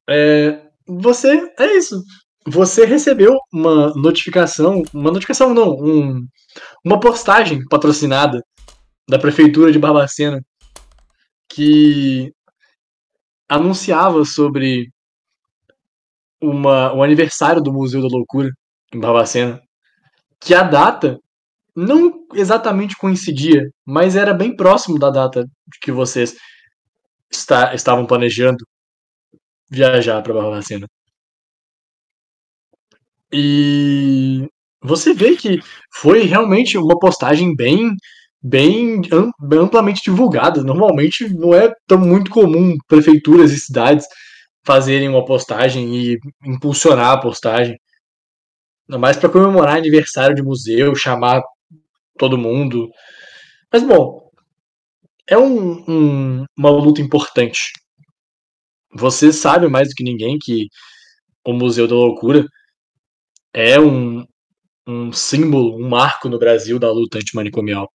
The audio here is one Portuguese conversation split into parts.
Você, é isso. Você recebeu uma notificação não, uma postagem patrocinada da prefeitura de Barbacena que anunciava sobre o aniversário do Museu da Loucura em Barbacena, que a data não exatamente coincidia, mas era bem próximo da data que vocês estavam planejando viajar para Barbacena. E você vê que foi realmente uma postagem bem amplamente divulgada. Normalmente não é tão muito comum prefeituras e cidades fazerem uma postagem e impulsionar a postagem. Ainda mais para comemorar aniversário de museu, chamar todo mundo. Mas bom, é uma luta importante. Você sabe mais do que ninguém que o Museu da Loucura é um símbolo, um marco no Brasil da luta antimanicomial.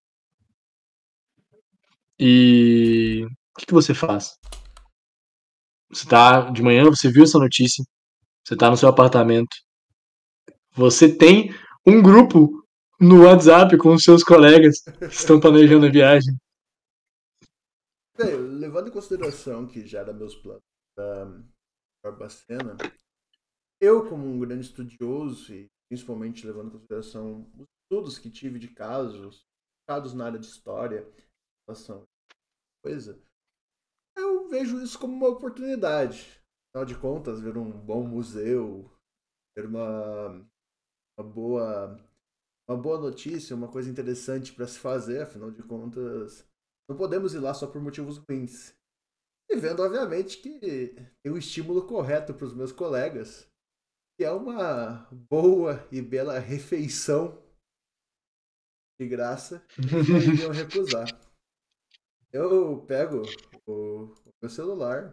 E o que você faz? Você tá de manhã, você viu essa notícia, você tá no seu apartamento, você tem um grupo no WhatsApp com os seus colegas que estão planejando a viagem. Bem, levando em consideração que já era meus planos para Barbacena, eu, como um grande estudioso, e principalmente levando em consideração os estudos que tive de casos na área de história, relação a coisa, eu vejo isso como uma oportunidade. Afinal de contas, ver um bom museu, ver uma boa, uma boa notícia, uma coisa interessante para se fazer, afinal de contas, não podemos ir lá só por motivos ruins. E vendo, obviamente, que tem um estímulo correto para os meus colegas, que é uma boa e bela refeição de graça, eles não iriam recusar. Eu pego o meu celular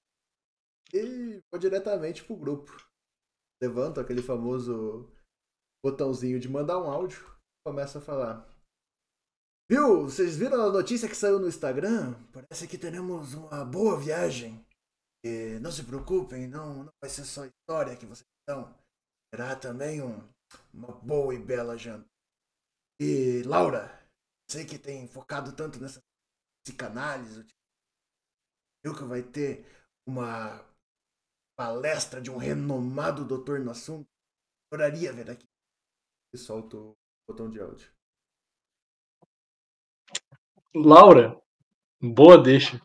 e vou diretamente pro grupo. Levanto aquele famoso botãozinho de mandar um áudio, começo a falar. Viu? Vocês viram a notícia que saiu no Instagram? Parece que teremos uma boa viagem. E não se preocupem, não vai ser só história que vocês estão. Será também uma boa e bela janta. E Laura, sei que tem focado tanto nessa psicanálise, viu que vai ter uma palestra de um renomado doutor no assunto? Adoraria ver aqui. E solto o botão de áudio. Laura, boa deixa.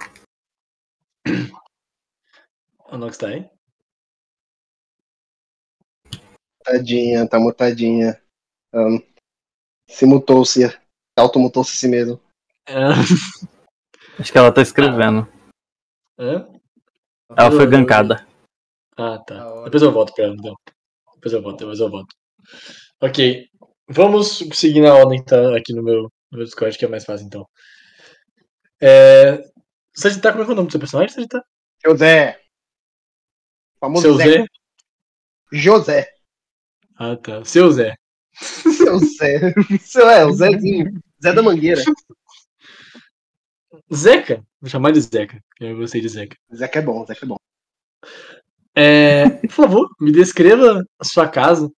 A Nox tá aí? Tadinha, tá mutadinha. Se mutou-se. Automutou-se a si mesmo. Acho que ela tá escrevendo. Ela foi gankada. Ah, tá. Depois eu volto pra ela, então. Depois eu volto. Ok. Vamos seguir na ordem que tá aqui no meu Discord, que é mais fácil, então. Sagitar, como é que é o nome do seu personagem, Sagitar? José. Famoso Seu Zé? José. Ah, tá. Seu Zé. Seu Zé. O Zézinho. Zé da Mangueira. Zeca? Vou chamar de Zeca. Eu gostei de Zeca. Zeca é bom, Zeca é bom. Por favor, me descreva a sua casa.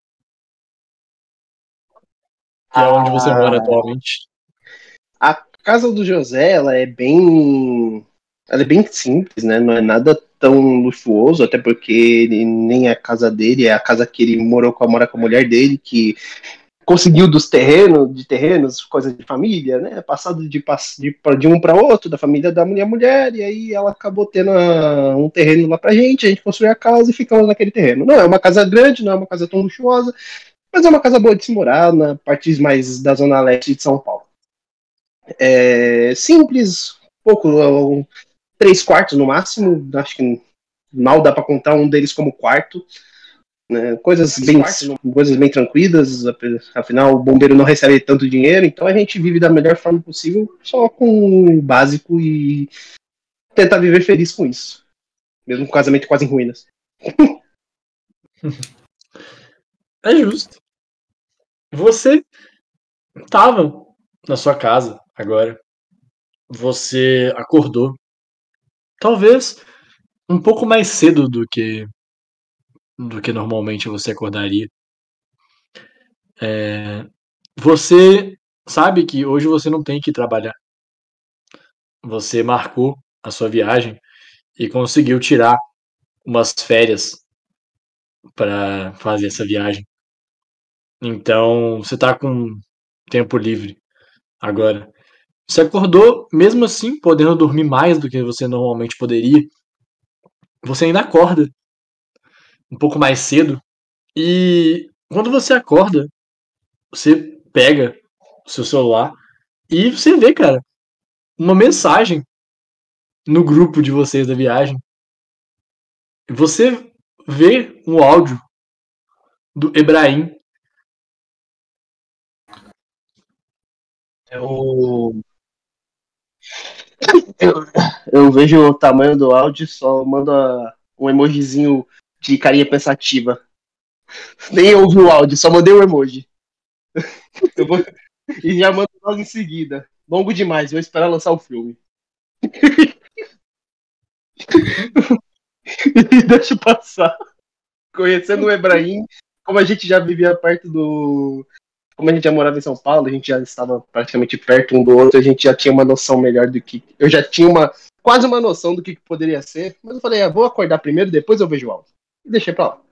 Que é onde você mora atualmente. A casa do José, ela é bem simples, né? Não é nada tão luxuoso, até porque ele, nem é a casa dele, é a casa que ele mora com a mulher dele, que conseguiu de terrenos, coisas de família, né? Passado de um para outro, da família da mulher, e aí ela acabou tendo um terreno lá pra gente, a gente construiu a casa e ficamos naquele terreno. Não é uma casa grande, não é uma casa tão luxuosa, mas é uma casa boa de se morar, na parte mais da zona leste de São Paulo. É simples, pouco, 3 quartos no máximo, acho que mal dá para contar um deles como quarto, né? Coisas bem tranquilas, afinal o bombeiro não recebe tanto dinheiro, então a gente vive da melhor forma possível, só com o básico e tentar viver feliz com isso, mesmo com o casamento quase em ruínas. É justo. Você estava na sua casa agora. Você acordou. Talvez um pouco mais cedo do que normalmente você acordaria. Você sabe que hoje você não tem que trabalhar. Você marcou a sua viagem e conseguiu tirar umas férias para fazer essa viagem. Então, você tá com tempo livre agora. Você acordou, mesmo assim, podendo dormir mais do que você normalmente poderia. Você ainda acorda um pouco mais cedo. E quando você acorda, você pega o seu celular e você vê, cara, uma mensagem no grupo de vocês da viagem. Você vê um áudio do Ebrahim. Eu, eu, eu vejo o tamanho do áudio, só mando um emojizinho de carinha pensativa. Nem ouvi o áudio, só mandei o emoji. Eu vou, e já mando logo em seguida. Longo demais, vou esperar lançar o filme. E deixa passar. Conhecendo o Ebrahim, como a gente já vivia perto do. Como a gente já morava em São Paulo, a gente já estava praticamente perto um do outro, a gente já tinha uma noção melhor do que. Eu já tinha quase uma noção do que poderia ser, mas eu falei, vou acordar primeiro, depois eu vejo o áudio. E deixei pra lá.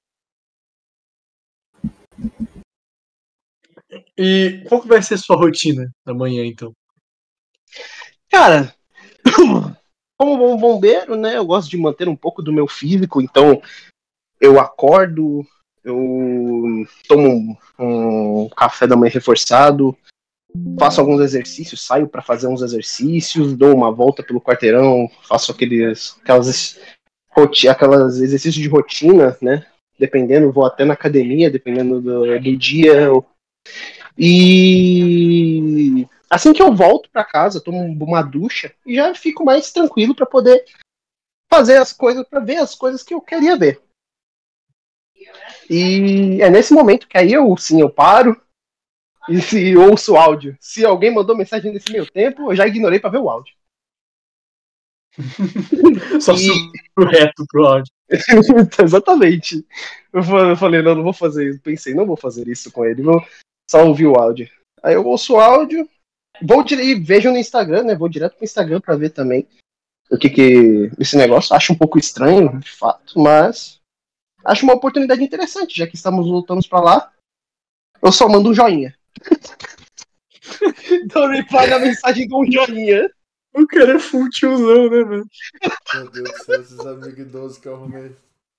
E qual que vai ser sua rotina amanhã, então? Cara, como bom bombeiro, né, eu gosto de manter um pouco do meu físico, então eu acordo, eu tomo um café da manhã reforçado, faço alguns exercícios, saio para fazer uns exercícios, dou uma volta pelo quarteirão, faço aquelas exercícios de rotina, né? Dependendo, vou até na academia, dependendo do dia. E assim que eu volto para casa, tomo uma ducha e já fico mais tranquilo para poder fazer as coisas, para ver as coisas que eu queria ver. E é nesse momento que aí eu paro e se ouço o áudio. Se alguém mandou mensagem nesse meio tempo, eu já ignorei para ver o áudio. Só subiu reto pro áudio. Exatamente. Eu falei, não vou fazer isso. Pensei, não vou fazer isso com ele, vou só ouvir o áudio. Aí eu ouço o áudio, e vejo no Instagram, né? Vou direto pro Instagram pra ver também o que esse negócio. Acho um pouco estranho, de fato, mas acho uma oportunidade interessante, já que estamos voltando pra lá. Eu só mando um joinha. Dou reply na mensagem com um joinha. O cara é full tiozão, né, velho? Meu Deus do céu, esses amigos idosos que eu arrumei.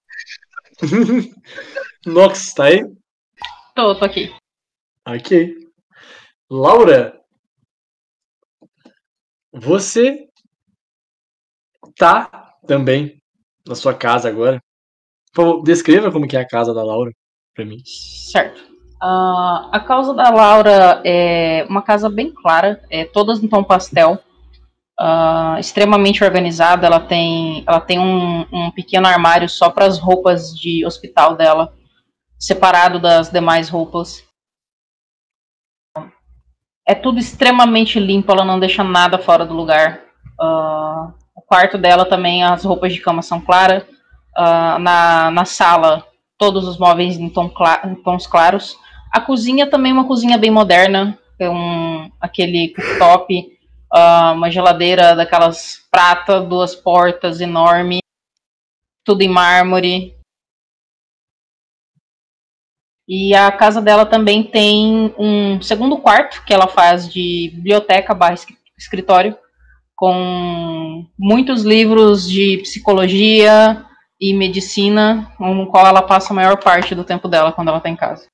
Nox, tá aí? Tô aqui. Ok. Laura, você tá também na sua casa agora. Por favor, descreva como que é a casa da Laura pra mim. Certo. A casa da Laura é uma casa bem clara, todas em tom pastel, extremamente organizada. Ela tem um pequeno armário só para as roupas de hospital dela, separado das demais roupas. É tudo extremamente limpo, ela não deixa nada fora do lugar. O quarto dela também, as roupas de cama são claras. Na sala, todos os móveis em tons claros. A cozinha também é uma cozinha bem moderna, aquele cooktop, uma geladeira daquelas prata, 2 portas enorme, tudo em mármore. E a casa dela também tem um segundo quarto que ela faz de biblioteca / escritório, com muitos livros de psicologia e medicina, com o qual ela passa a maior parte do tempo dela quando ela está em casa.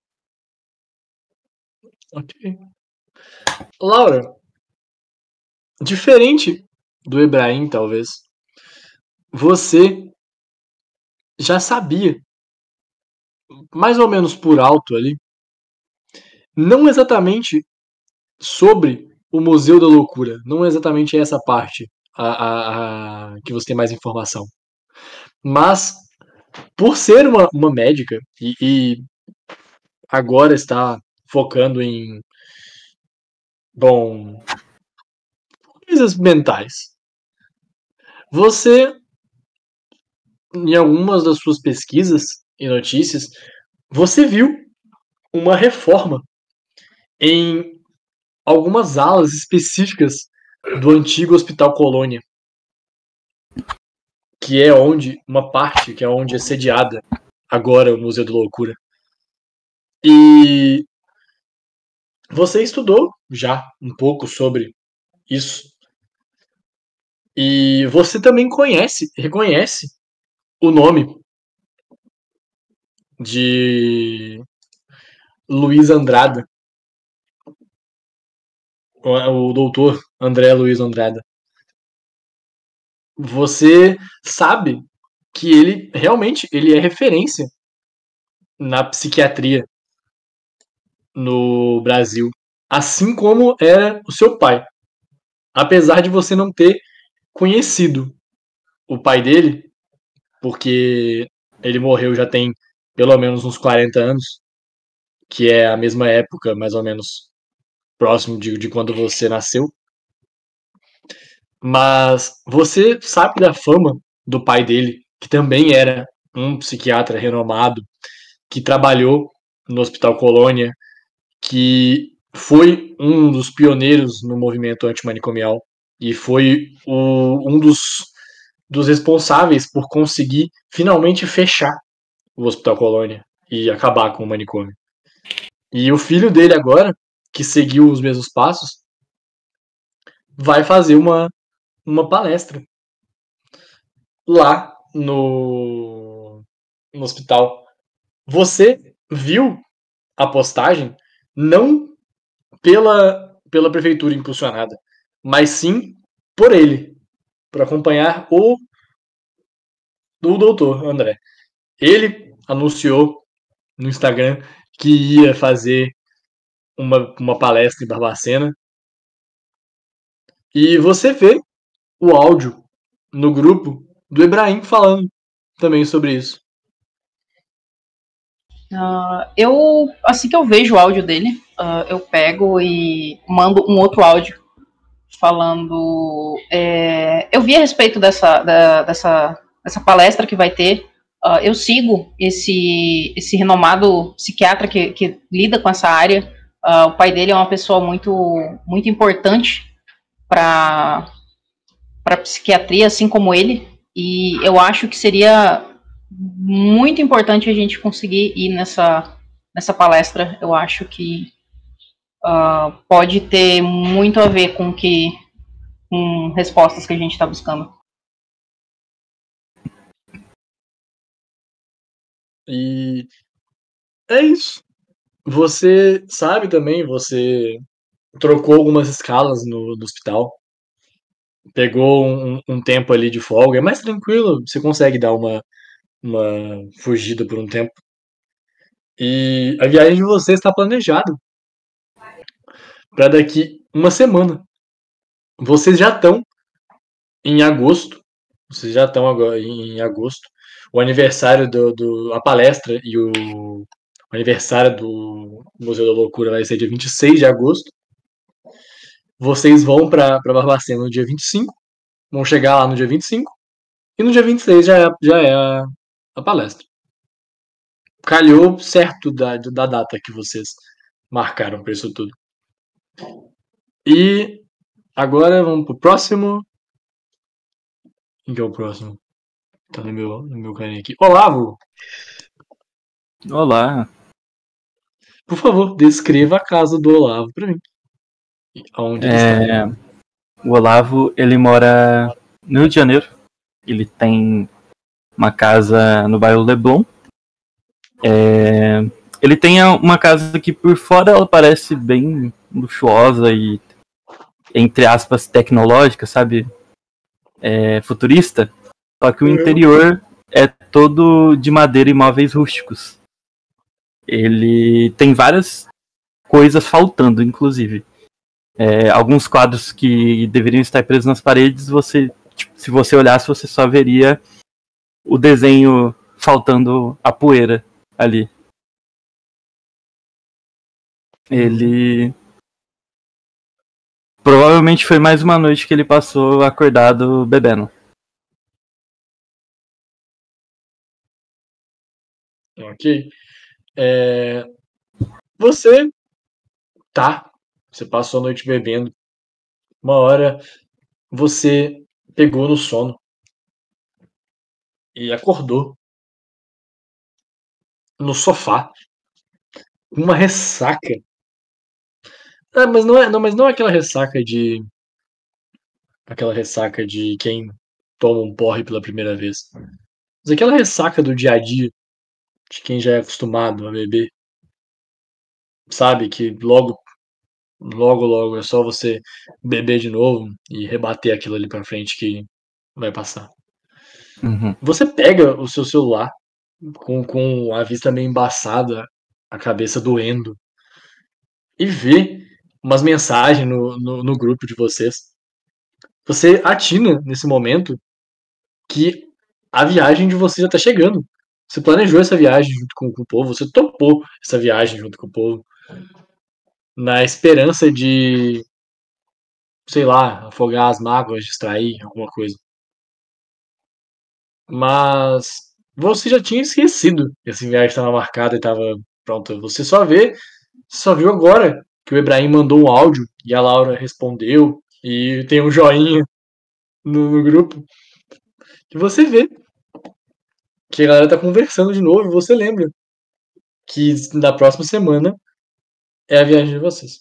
Ok. Laura, diferente do Ebrahim, talvez, você já sabia, mais ou menos por alto ali, não exatamente sobre o Museu da Loucura, não exatamente essa parte que você tem mais informação. Mas, por ser uma médica e agora está focando em, bom, coisas mentais, você em algumas das suas pesquisas e notícias, você viu uma reforma em algumas alas específicas do antigo Hospital Colônia, que é onde é sediada agora o Museu da Loucura. E você estudou já um pouco sobre isso. E você também reconhece o nome de Luiz Andrada, o doutor André Luiz Andrada. Você sabe que ele realmente ele é referência na psiquiatria no Brasil, assim como era o seu pai. Apesar de você não ter conhecido o pai dele, porque ele morreu já tem pelo menos uns 40 anos, que é a mesma época, mais ou menos, próximo de quando você nasceu. Mas você sabe da fama do pai dele, que também era um psiquiatra renomado, que trabalhou no Hospital Colônia, que foi um dos pioneiros no movimento antimanicomial e foi um dos responsáveis por conseguir finalmente fechar o Hospital Colônia e acabar com o manicômio. E o filho dele agora, que seguiu os mesmos passos, vai fazer uma palestra lá no hospital. Você viu a postagem não pela prefeitura impulsionada, mas sim por ele, por acompanhar o doutor André. Ele anunciou no Instagram que ia fazer uma palestra em Barbacena. E você vê o áudio no grupo do Ibrahim falando também sobre isso. Assim que eu vejo o áudio dele, eu pego e mando um outro áudio falando. Eu vi a respeito dessa palestra que vai ter. Eu sigo esse renomado psiquiatra que lida com essa área. O pai dele é uma pessoa muito importante para a psiquiatria, assim como ele. E eu acho que seria muito importante a gente conseguir ir nessa palestra. Eu acho que pode ter muito a ver com respostas que a gente está buscando. E é isso. Você sabe também, você trocou algumas escalas no hospital, pegou um tempo ali de folga, é mais tranquilo, você consegue dar uma fugida por um tempo. E a viagem de você está planejada para daqui uma semana. Vocês já estão em agosto. Vocês já estão agora em agosto. O aniversário a palestra e o aniversário do Museu da Loucura vai ser dia 26 de agosto. Vocês vão para Barbacena no dia 25. Vão chegar lá no dia 25. E no dia 26 já é a palestra. Calhou certo da data que vocês marcaram para isso tudo. E agora vamos pro próximo. Quem que é o próximo? Tá no meu carinha aqui. Olavo, Olá. por favor, descreva a casa do Olavo pra mim. Onde ele está. O Olavo, ele mora no Rio de Janeiro. Ele tem uma casa no bairro Leblon. Ele tem uma casa que por fora ela parece bem luxuosa e, entre aspas, tecnológica, sabe? Futurista. Só que o interior é todo de madeira e móveis rústicos. Ele tem várias coisas faltando, inclusive. Alguns quadros que deveriam estar presos nas paredes, se você olhasse, você só veria o desenho faltando a poeira ali. Ele provavelmente foi mais uma noite que ele passou acordado bebendo. Ok. Você passou a noite bebendo. Uma hora você pegou no sono e acordou no sofá com uma ressaca. Mas não é aquela ressaca de quem toma um porre pela primeira vez. Mas aquela ressaca do dia a dia, de quem já é acostumado a beber, sabe que logo é só você beber de novo e rebater aquilo ali pra frente que vai passar. Uhum. Você pega o seu celular com a vista meio embaçada, a cabeça doendo, e vê umas mensagens no grupo de vocês. Você atina nesse momento que a viagem de vocês já tá chegando. Você planejou essa viagem junto com o povo, você topou essa viagem junto com o povo, na esperança de, sei lá, afogar as mágoas, distrair, alguma coisa. Mas você já tinha esquecido que essa viagem estava marcada e estava pronta. Você só viu agora que o Ibrahim mandou um áudio e a Laura respondeu e tem um joinha no grupo. E você vê que a galera tá conversando de novo e você lembra que na próxima semana é a viagem de vocês.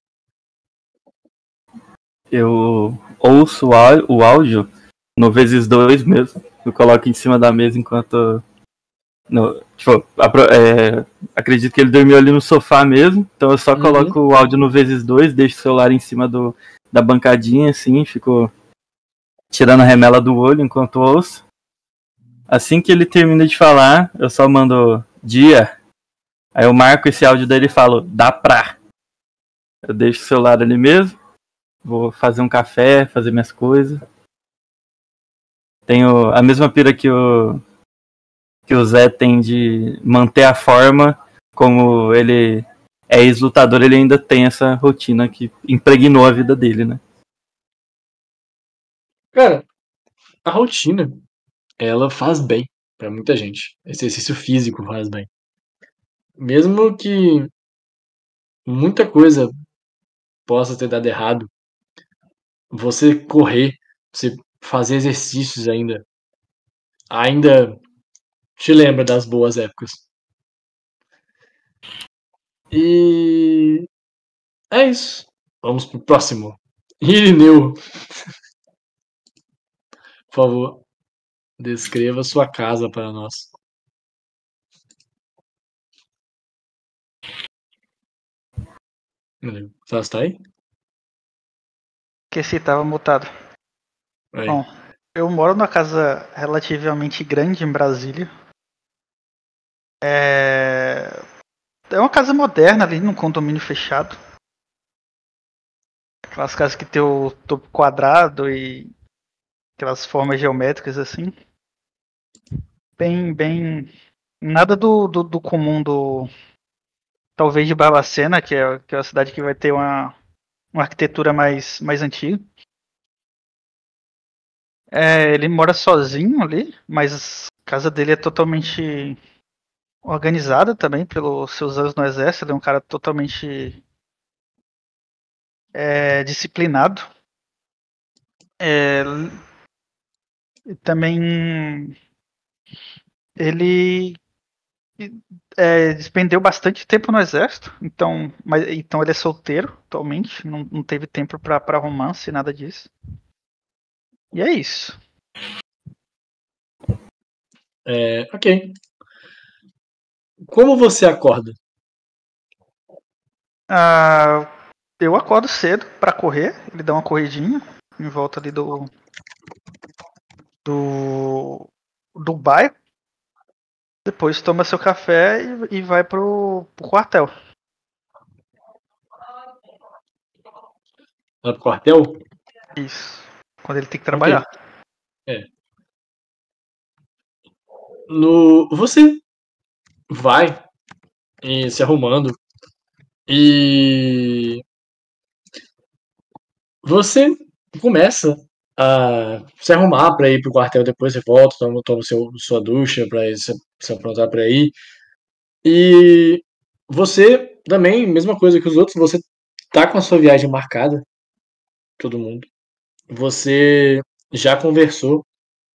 Eu ouço o áudio no vezes 2 mesmo. Eu coloco em cima da mesa enquanto. Tipo, acredito que ele dormiu ali no sofá mesmo. Então eu só coloco o áudio no vezes 2, deixo o celular em cima da bancadinha, assim, fico tirando a remela do olho enquanto ouço. Assim que ele termina de falar, eu só mando dia. Aí eu marco esse áudio dele e falo, dá pra. Eu deixo o celular ali mesmo. Vou fazer um café, fazer minhas coisas. Tenho a mesma pira que o Zé tem de manter a forma. Como ele é ex-lutador, ele ainda tem essa rotina que impregnou a vida dele, né? Cara, a rotina, ela faz bem pra muita gente. Exercício físico faz bem. Mesmo que muita coisa possa ter dado errado, você correr, você fazer exercícios ainda te lembra das boas épocas. E é isso. Vamos pro próximo. Irineu, por favor, descreva sua casa para nós. Você está aí? Esqueci, tava mutado. Aí. Bom, eu moro numa casa relativamente grande em Brasília. É uma casa moderna ali num condomínio fechado. Aquelas casas que tem o topo quadrado e aquelas formas geométricas assim. Bem. Nada do comum talvez de Barbacena, que é uma cidade que vai ter uma arquitetura mais antiga. Ele mora sozinho ali, mas a casa dele é totalmente organizada também pelos seus anos no exército. Ele é um cara totalmente disciplinado. Também ele despendeu bastante tempo no exército, então ele é solteiro atualmente, não teve tempo para romance, nada disso. E é isso. Ok. Como você acorda? Eu acordo cedo para correr, ele dá uma corridinha em volta ali do bairro. Depois toma seu café e vai pro quartel. Vai pro quartel? Isso. Quando ele tem que trabalhar. Okay. Você vai se arrumando e você começa a se arrumar para ir pro quartel. Depois você volta, toma sua ducha para se aprontar para ir. E você também, mesma coisa que os outros, você tá com a sua viagem marcada, todo mundo. Você já conversou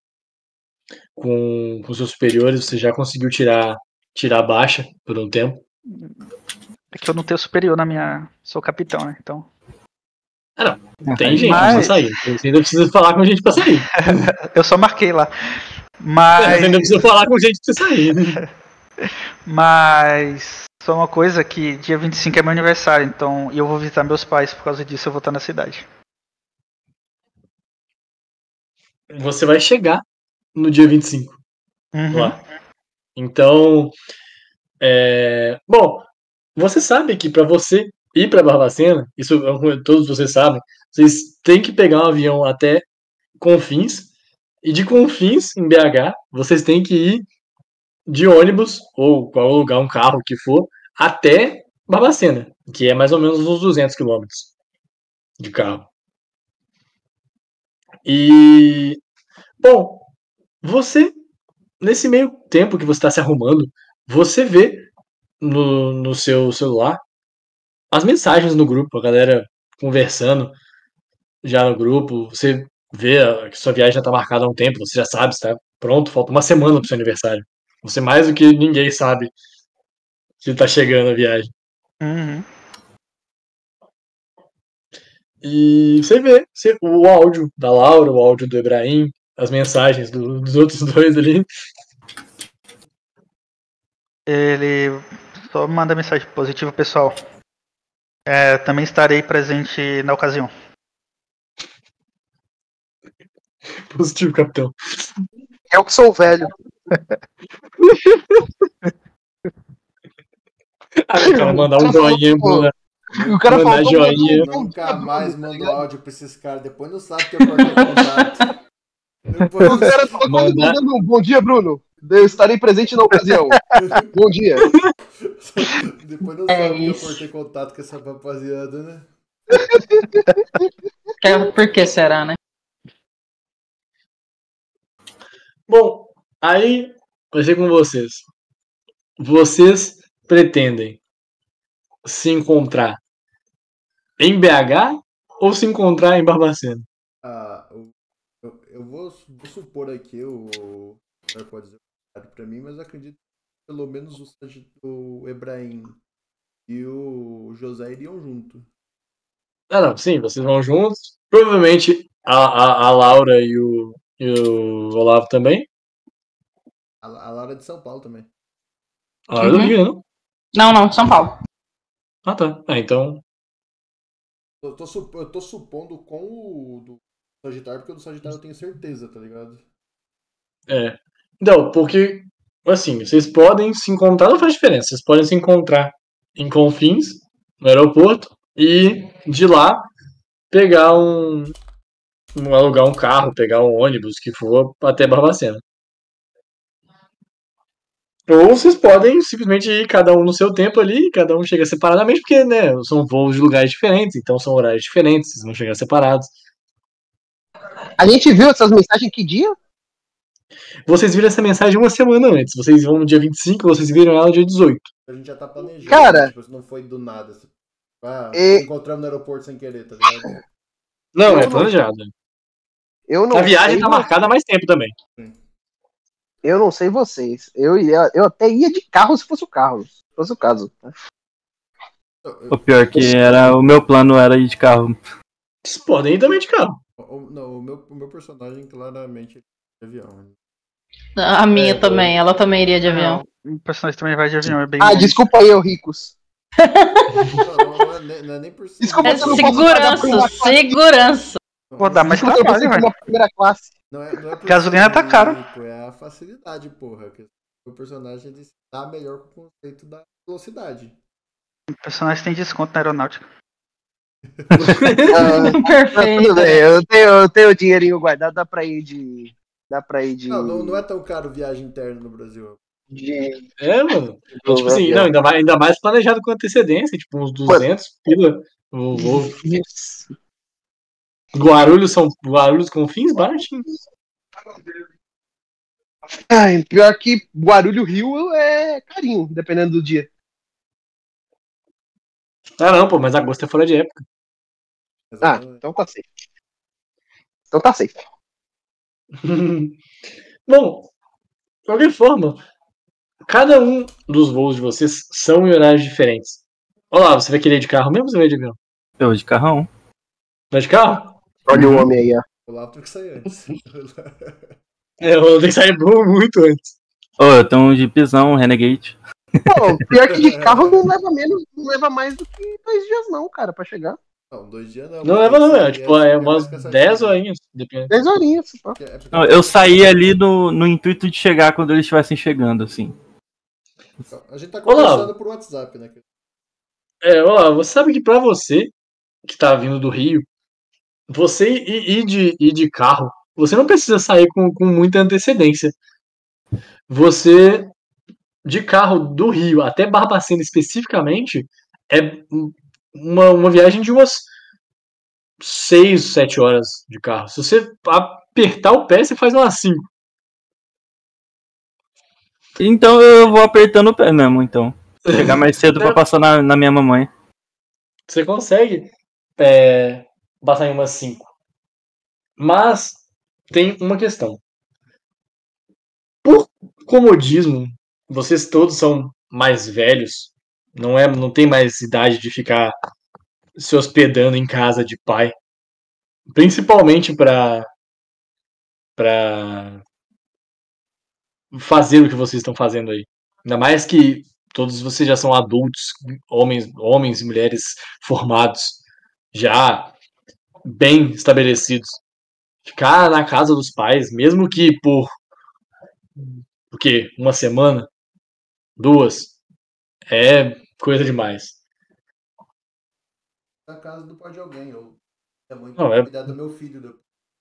com seus superiores, você já conseguiu tirar a baixa por um tempo. É que eu não tenho superior na minha. Sou capitão, né? Então. Tem gente Mas- pra sair. Você ainda precisa falar com gente pra sair. Eu só marquei lá. Você ainda precisa falar com gente pra você sair. Mas só uma coisa que dia 25 é meu aniversário, então eu vou visitar meus pais, por causa disso eu vou estar na cidade. Você vai chegar no dia 25 Uhum. lá. Então, bom, você sabe que pra você ir pra Barbacena, isso todos vocês sabem, vocês têm que pegar um avião até Confins, e de Confins, em BH, vocês têm que ir de ônibus, ou alugar um carro, o que for, até Barbacena, que é mais ou menos uns 200 quilômetros de carro. E, bom, você, nesse meio tempo que você está se arrumando, você vê no seu celular as mensagens no grupo, a galera conversando já no grupo, você vê que sua viagem já está marcada há um tempo, você já sabe, está pronto, falta uma semana pro seu aniversário. Você mais do que ninguém sabe que tá chegando a viagem. Uhum. E você vê o áudio da Laura, o áudio do Ebrahim, as mensagens dos outros dois ali. Ele só manda mensagem positiva, pessoal. Também estarei presente na ocasião. Positivo, capitão. Eu que sou velho. O cara mandar um joinha pro O cara mandar falou joinha. Nunca mais mando áudio pra esses caras. Depois não sabe que eu cortei contato. Depois O cara falou Mandar- mandando um bom dia, Bruno. Eu estarei presente na ocasião. Bom dia. Depois não É sabe que eu isso. cortei contato com essa rapaziada, né? Por que será, né? Bom, aí vai ser com vocês. Vocês pretendem se encontrar em BH ou se encontrar em Barbacena? Ah, eu vou supor aqui, o senhor pode dizer pra mim, mas eu acredito que pelo menos o Ebrahim e o José iriam junto. Não, sim, vocês vão juntos. Provavelmente a Laura e o Olavo também. A Laura é de São Paulo também. A Laura do Rio, não? Não, São Paulo. Ah, tá. Então. Eu tô supondo com o do Sagitário, porque o do Sagitário eu tenho certeza, tá ligado? Então, porque, assim, vocês podem se encontrar, não faz diferença. Vocês podem se encontrar em Confins, no aeroporto, e de lá pegar alugar um carro, pegar um ônibus, que for, até Barbacena. Ou vocês podem simplesmente ir cada um no seu tempo ali, cada um chega separadamente, porque, né, são voos de lugares diferentes, então são horários diferentes, vocês vão chegar separados. A gente viu essas mensagens que dia? Vocês viram essa mensagem uma semana antes. Vocês vão no dia 25, vocês viram ela no dia 18. A gente já tá planejando. Cara, tipo, não foi do nada. e- Encontramos no aeroporto sem querer, tá ligado? Não, Eu é não- planejado. Eu não A viagem sei tá marcada há mais tempo também. Eu não sei vocês. Eu até ia de carro se fosse o carro. Se fosse o caso. O pior que era, o meu plano era ir de carro. Vocês podem ir também de carro. Não, o meu personagem claramente é de avião. Né? A minha também, ela também iria de avião. O personagem também vai de avião, é bem Ah, longe. desculpa aí, ô ricos. Não é nem por cima. Desculpa, É eu não posso pagar por uma segurança, segurança. Pô, dá mais Desculpa, eu trabalho, pensei que velho. uma primeira classe. Não é por Gasolina ser tá caro. rico, é a facilidade, porra. Que o personagem ele tá melhor com o conceito da velocidade. O personagem tem desconto na aeronáutica. Ah, tudo Perfeito. bem, eu tenho dinheirinho guardado, dá pra ir de. Não é tão caro viagem interna no Brasil. Mano. Tipo assim, não, ainda mais planejado com antecedência, tipo uns 200 pila. O voo. Guarulhos Confins, baratinho. Ai, pior que Guarulho Rio é carinho, dependendo do dia. Ah, não, pô, mas agosto é fora de época. Ah, então tá safe. Então tá safe. Bom, de qualquer forma, cada um dos voos de vocês são em horários diferentes. Olá, você vai querer ir de carro mesmo ou você vai de avião? Eu de carrão. Vai de carro? Olha o homem aí, ó. O Olavo tem que sair antes. Eu vou ter que sair muito antes. Ô, eu tenho um Jeepzão, Renegade. Pô, pior que de carro não leva mais do que 2 dias não, cara, pra chegar. Não, 2 dias não. Não mas leva tem não, que é sair tipo, antes, é porque umas mais cansativo, 10 né? horinhas, dependendo. 10 horinhas, pô. Porque Não, eu saí ali no intuito de chegar quando eles estivessem chegando, assim. a gente tá Olá. conversando por WhatsApp, né? Olá, você sabe que pra você, que tá vindo do Rio, você ir de carro, você não precisa sair com muita antecedência. Você, de carro do Rio até Barbacena especificamente, é uma viagem de umas 6, 7 horas de carro. Se você apertar o pé, você faz umas 5. Então eu vou apertando o pé mesmo, então. Chegar mais cedo pra passar na minha mamãe. Você consegue passar em umas 5. Mas tem uma questão. Por comodismo, vocês todos são mais velhos, não tem mais idade de ficar se hospedando em casa de pai, principalmente para fazer o que vocês estão fazendo aí. Ainda mais que todos vocês já são adultos, homens e mulheres formados, já bem estabelecidos. Ficar na casa dos pais, mesmo que por o quê? Uma semana, 2, é coisa demais. Na casa do pai de alguém. Minha mãe Não, tem que cuidar do meu filho.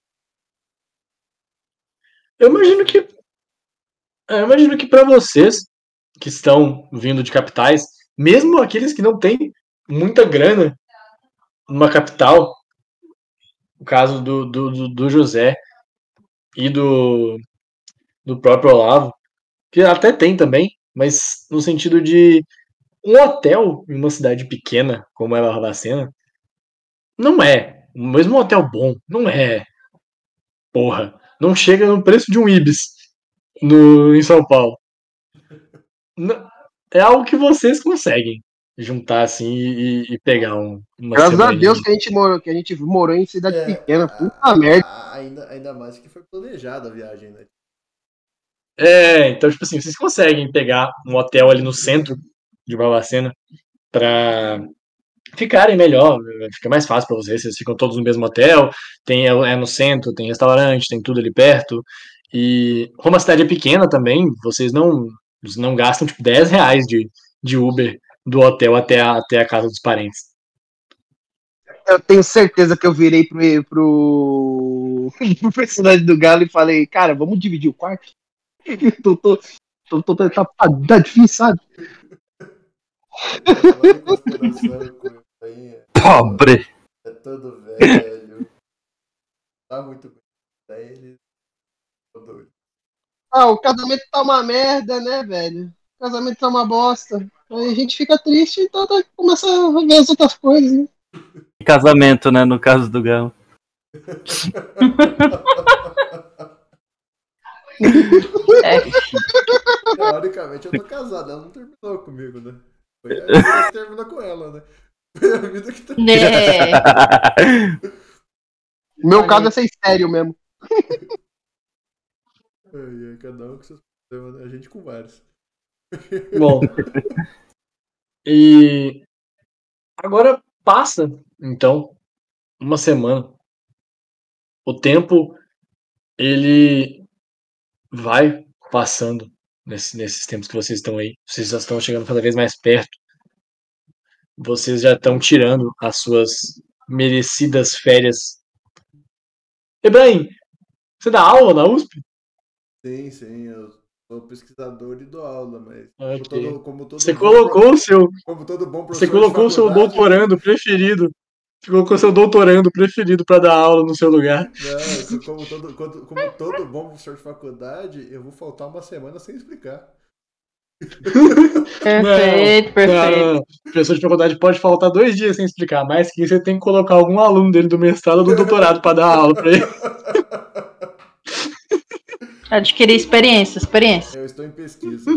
eu imagino que para vocês que estão vindo de capitais, mesmo aqueles que não têm muita grana numa capital, o caso do José e do próprio Olavo, que até tem também, mas no sentido de um hotel em uma cidade pequena, como é Barbacena, não é. Mesmo um hotel bom, não é. Porra, não chega no preço de um Ibis em São Paulo. É algo que vocês conseguem juntar assim e pegar uma Graças a semaninha. Deus que a gente morou em cidade pequena. Puta merda. Ainda mais que foi planejada a viagem, né? Então, tipo assim, vocês conseguem pegar um hotel ali no centro de Barbacena pra ficarem melhor, fica mais fácil pra vocês ficam todos no mesmo hotel, é no centro, tem restaurante, tem tudo ali perto, e como a cidade é pequena também, vocês não gastam tipo R$10 de Uber do hotel até a casa dos parentes. Eu tenho certeza que eu virei pro personagem do Galo e falei, cara, vamos dividir o quarto? Tá difícil, sabe? Levando em consideração que o aí Pobre! é todo velho. Tá muito bem. Daí ele doido. Ah, o casamento tá uma merda, né, velho? O casamento tá uma bosta. Aí a gente fica triste e começa a ver as outras coisas, né? Casamento, né? No caso do Galo. Teoricamente eu tô casado, ela não terminou comigo, né? Foi a vida que terminou com ela, né? Foi a vida que terminou. Meu caso é ser sério mesmo. Cada um com seus problemas, né? A gente com vários. Bom, e agora passa, então, uma semana. O tempo, ele vai passando nesses tempos que vocês estão aí. Vocês já estão chegando cada vez mais perto. Vocês já estão tirando as suas merecidas férias. Ibrahim, você dá aula na USP? Sim, eu sou pesquisador e dou aula, mas Okay. como todo Você bom colocou o seu como todo bom Você professor de colocou o seu faculdade, doutorando preferido Colocou seu doutorando preferido pra dar aula no seu lugar. Não, como todo bom professor de faculdade, eu vou faltar uma semana sem explicar. Perfeito, perfeito. Não. O professor de faculdade pode faltar 2 dias sem explicar, mas que você tem que colocar algum aluno dele do mestrado ou do doutorado pra dar aula pra ele. Adquirir experiência. Eu estou em pesquisa.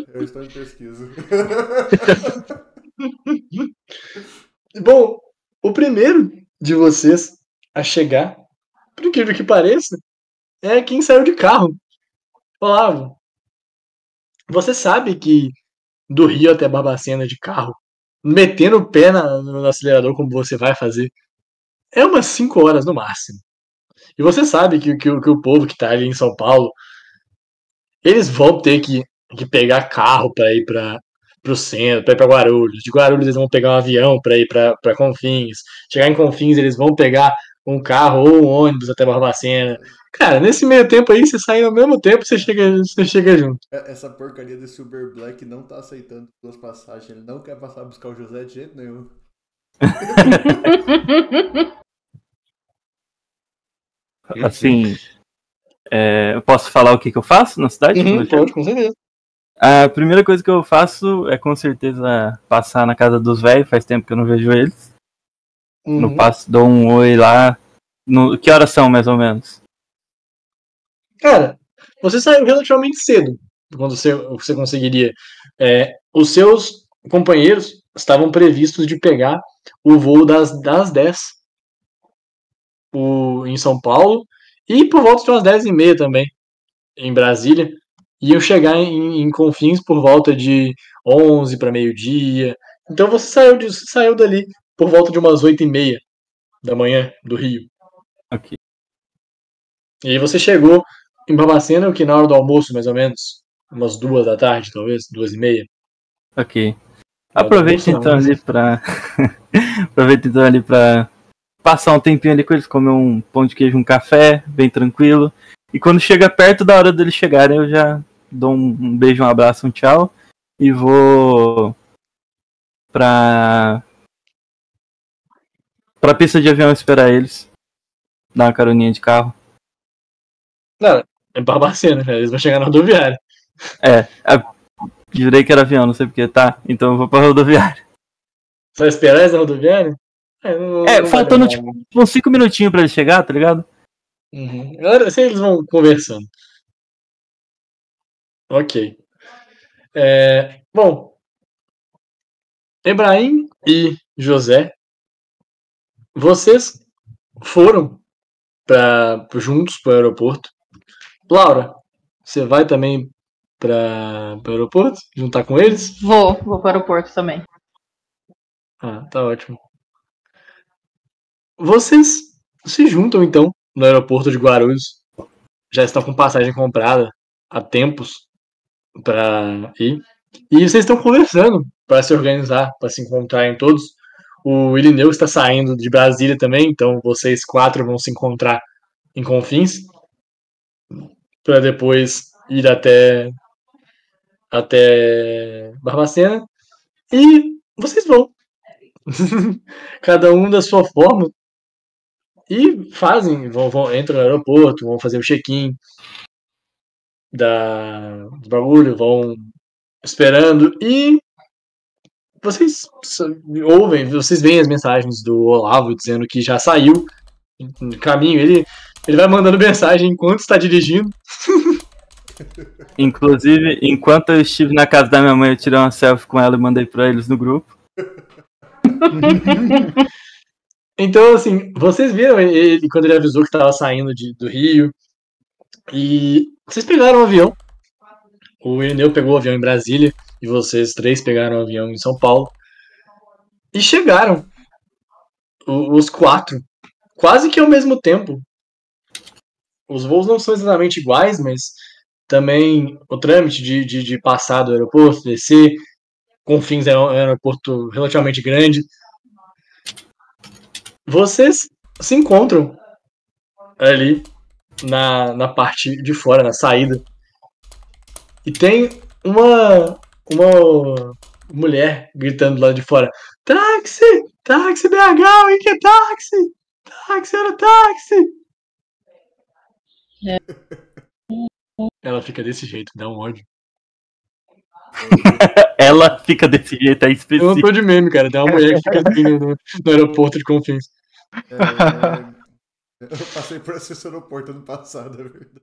Bom, o primeiro de vocês a chegar, por incrível que pareça, é quem saiu de carro. Olavo, você sabe que do Rio até Barbacena de carro, metendo o pé no acelerador como você vai fazer, é umas 5 horas no máximo. E você sabe que o povo que tá ali em São Paulo, eles vão ter que pegar carro para ir para o centro, para ir para Guarulhos. De Guarulhos eles vão pegar um avião para ir para Confins. Chegar em Confins eles vão pegar um carro ou um ônibus até Barbacena. Cara, nesse meio tempo aí, você sai ao mesmo tempo, você chega junto. Essa porcaria desse Uber Black não tá aceitando 2 passagens. Ele não quer passar a buscar o José de jeito nenhum. Assim, eu posso falar o que eu faço na cidade? Pode, com certeza. A primeira coisa que eu faço é com certeza passar na casa dos velhos, faz tempo que eu não vejo eles. No passo, dou um oi lá. Que horas são, mais ou menos? Cara, você saiu relativamente cedo, quando você conseguiria. Os seus companheiros estavam previstos de pegar o voo das 10 em São Paulo e por volta de umas 10h30 também em Brasília. Iam chegar em Confins por volta de 11 para meio-dia. Então você saiu dali por volta de umas 8h30 da manhã do Rio. Ok. E aí você chegou em Barbacena, o que na hora do almoço, mais ou menos? Umas 2 da tarde, talvez? 2h30. Ok. Aproveita então ali pra passar um tempinho ali com eles, comer um pão de queijo, um café, bem tranquilo. E quando chega perto da hora deles chegarem, eu já dou um beijo, um abraço, um tchau. E vou pra pista de avião esperar eles. Dar uma caroninha de carro. Não, é Barbacena, né? Eles vão chegar na rodoviária. Jurei que era avião, não sei porque, tá? Então eu vou pra rodoviária. Você vai esperar eles na rodoviária? Faltando tipo uns 5 minutinhos pra eles chegar, tá ligado? Agora, assim eles vão conversando. Ok. Bom, Ebrahim e José, vocês foram juntos para o aeroporto. Laura, você vai também para o aeroporto? Juntar com eles? Vou para o aeroporto também. Ah, tá ótimo. Vocês se juntam então no aeroporto de Guarulhos. Já estão com passagem comprada há tempos para ir. E vocês estão conversando para se organizar, para se encontrarem todos. O Irineu está saindo de Brasília também, então vocês 4 vão se encontrar em Confins para depois ir até Barbacena. E vocês vão. Cada um da sua forma. E entram no aeroporto, vão fazer o check-in do bagulho, vão esperando e vocês veem as mensagens do Olavo dizendo que já saiu no caminho. Ele vai mandando mensagem enquanto está dirigindo. Inclusive, enquanto eu estive na casa da minha mãe, eu tirei uma selfie com ela e mandei pra eles no grupo. Então, assim, vocês viram ele quando ele avisou que estava saindo do Rio. E vocês pegaram o avião. O Irineu pegou o avião em Brasília. E vocês 3 pegaram o avião em São Paulo. E chegaram. Os 4. Quase que ao mesmo tempo. Os voos não são exatamente iguais, mas também o trâmite de passar do aeroporto, descer. Confins é um aeroporto relativamente grande. Vocês se encontram ali na parte de fora, na saída. E tem uma mulher gritando lá de fora: Táxi! Táxi, BH, alguém quer táxi? Táxi, era táxi! Ela fica desse jeito, dá um ódio. Ela fica desse jeito aí Eu não específico. tô de meme, cara. Tem uma mulher que fica assim no aeroporto de Confins. Eu passei por esse aeroporto ano passado, é verdade.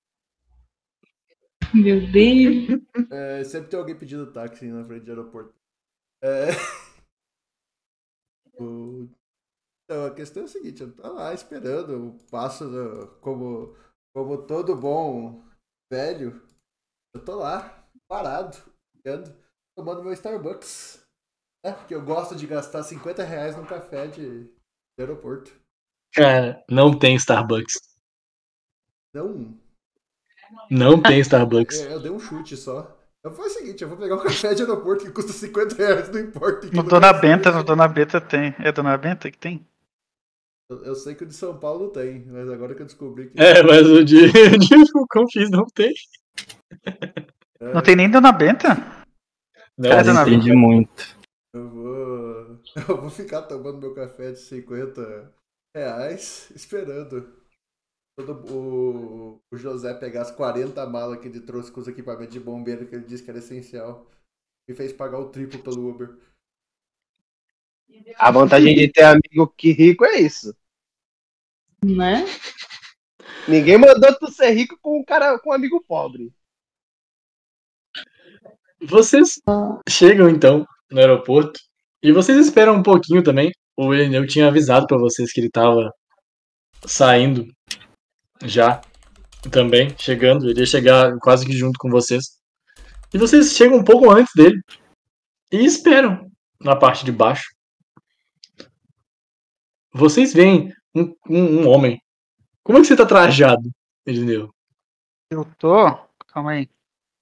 Meu Deus. Sempre tem alguém pedindo táxi na frente do aeroporto. Então, a questão é a seguinte, eu tô lá esperando, eu passo como todo bom velho, eu tô lá, parado, tomando meu Starbucks. Porque eu gosto de gastar R$50 num café de aeroporto. Cara, não tem Starbucks. Não tem Starbucks. Eu dei um chute só. Eu falei o seguinte, eu vou pegar um café de aeroporto que custa R$50, não importa. No Dona Benta tem. É Dona Benta que tem? Eu sei que o de São Paulo não tem, mas agora que eu descobri que... Mas o de Confins não tem. Não tem nem Dona Benta? Não, Cara, Dona entendi Benta. muito. Eu vou ficar tomando meu café de R$50 esperando o José pegar as 40 malas que ele trouxe com os equipamentos de bombeiro que ele disse que era essencial. Me fez pagar o triplo pelo Uber. A vantagem de ter amigo que rico é isso. Né? Ninguém mandou tu ser rico com um amigo pobre. Vocês chegam então no aeroporto e vocês esperam um pouquinho também. O Eleneu tinha avisado pra vocês que ele tava saindo já também, chegando. Ele ia chegar quase que junto com vocês. E vocês chegam um pouco antes dele e esperam na parte de baixo. Vocês veem um homem. Como é que você tá trajado, Eleneu? Eu tô. Calma aí.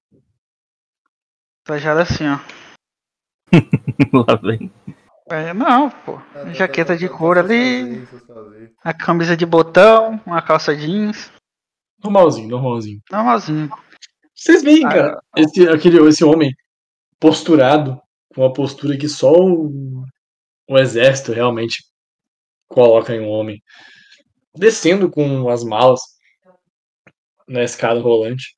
Trajado assim, ó. Lá vem. Não, pô. Jaqueta de couro ali. A camisa de botão. Uma calça jeans. Normalzinho. Normalzinho. Vocês veem, cara, esse homem posturado, com uma postura que só o exército realmente coloca em um homem, descendo com as malas na escada rolante.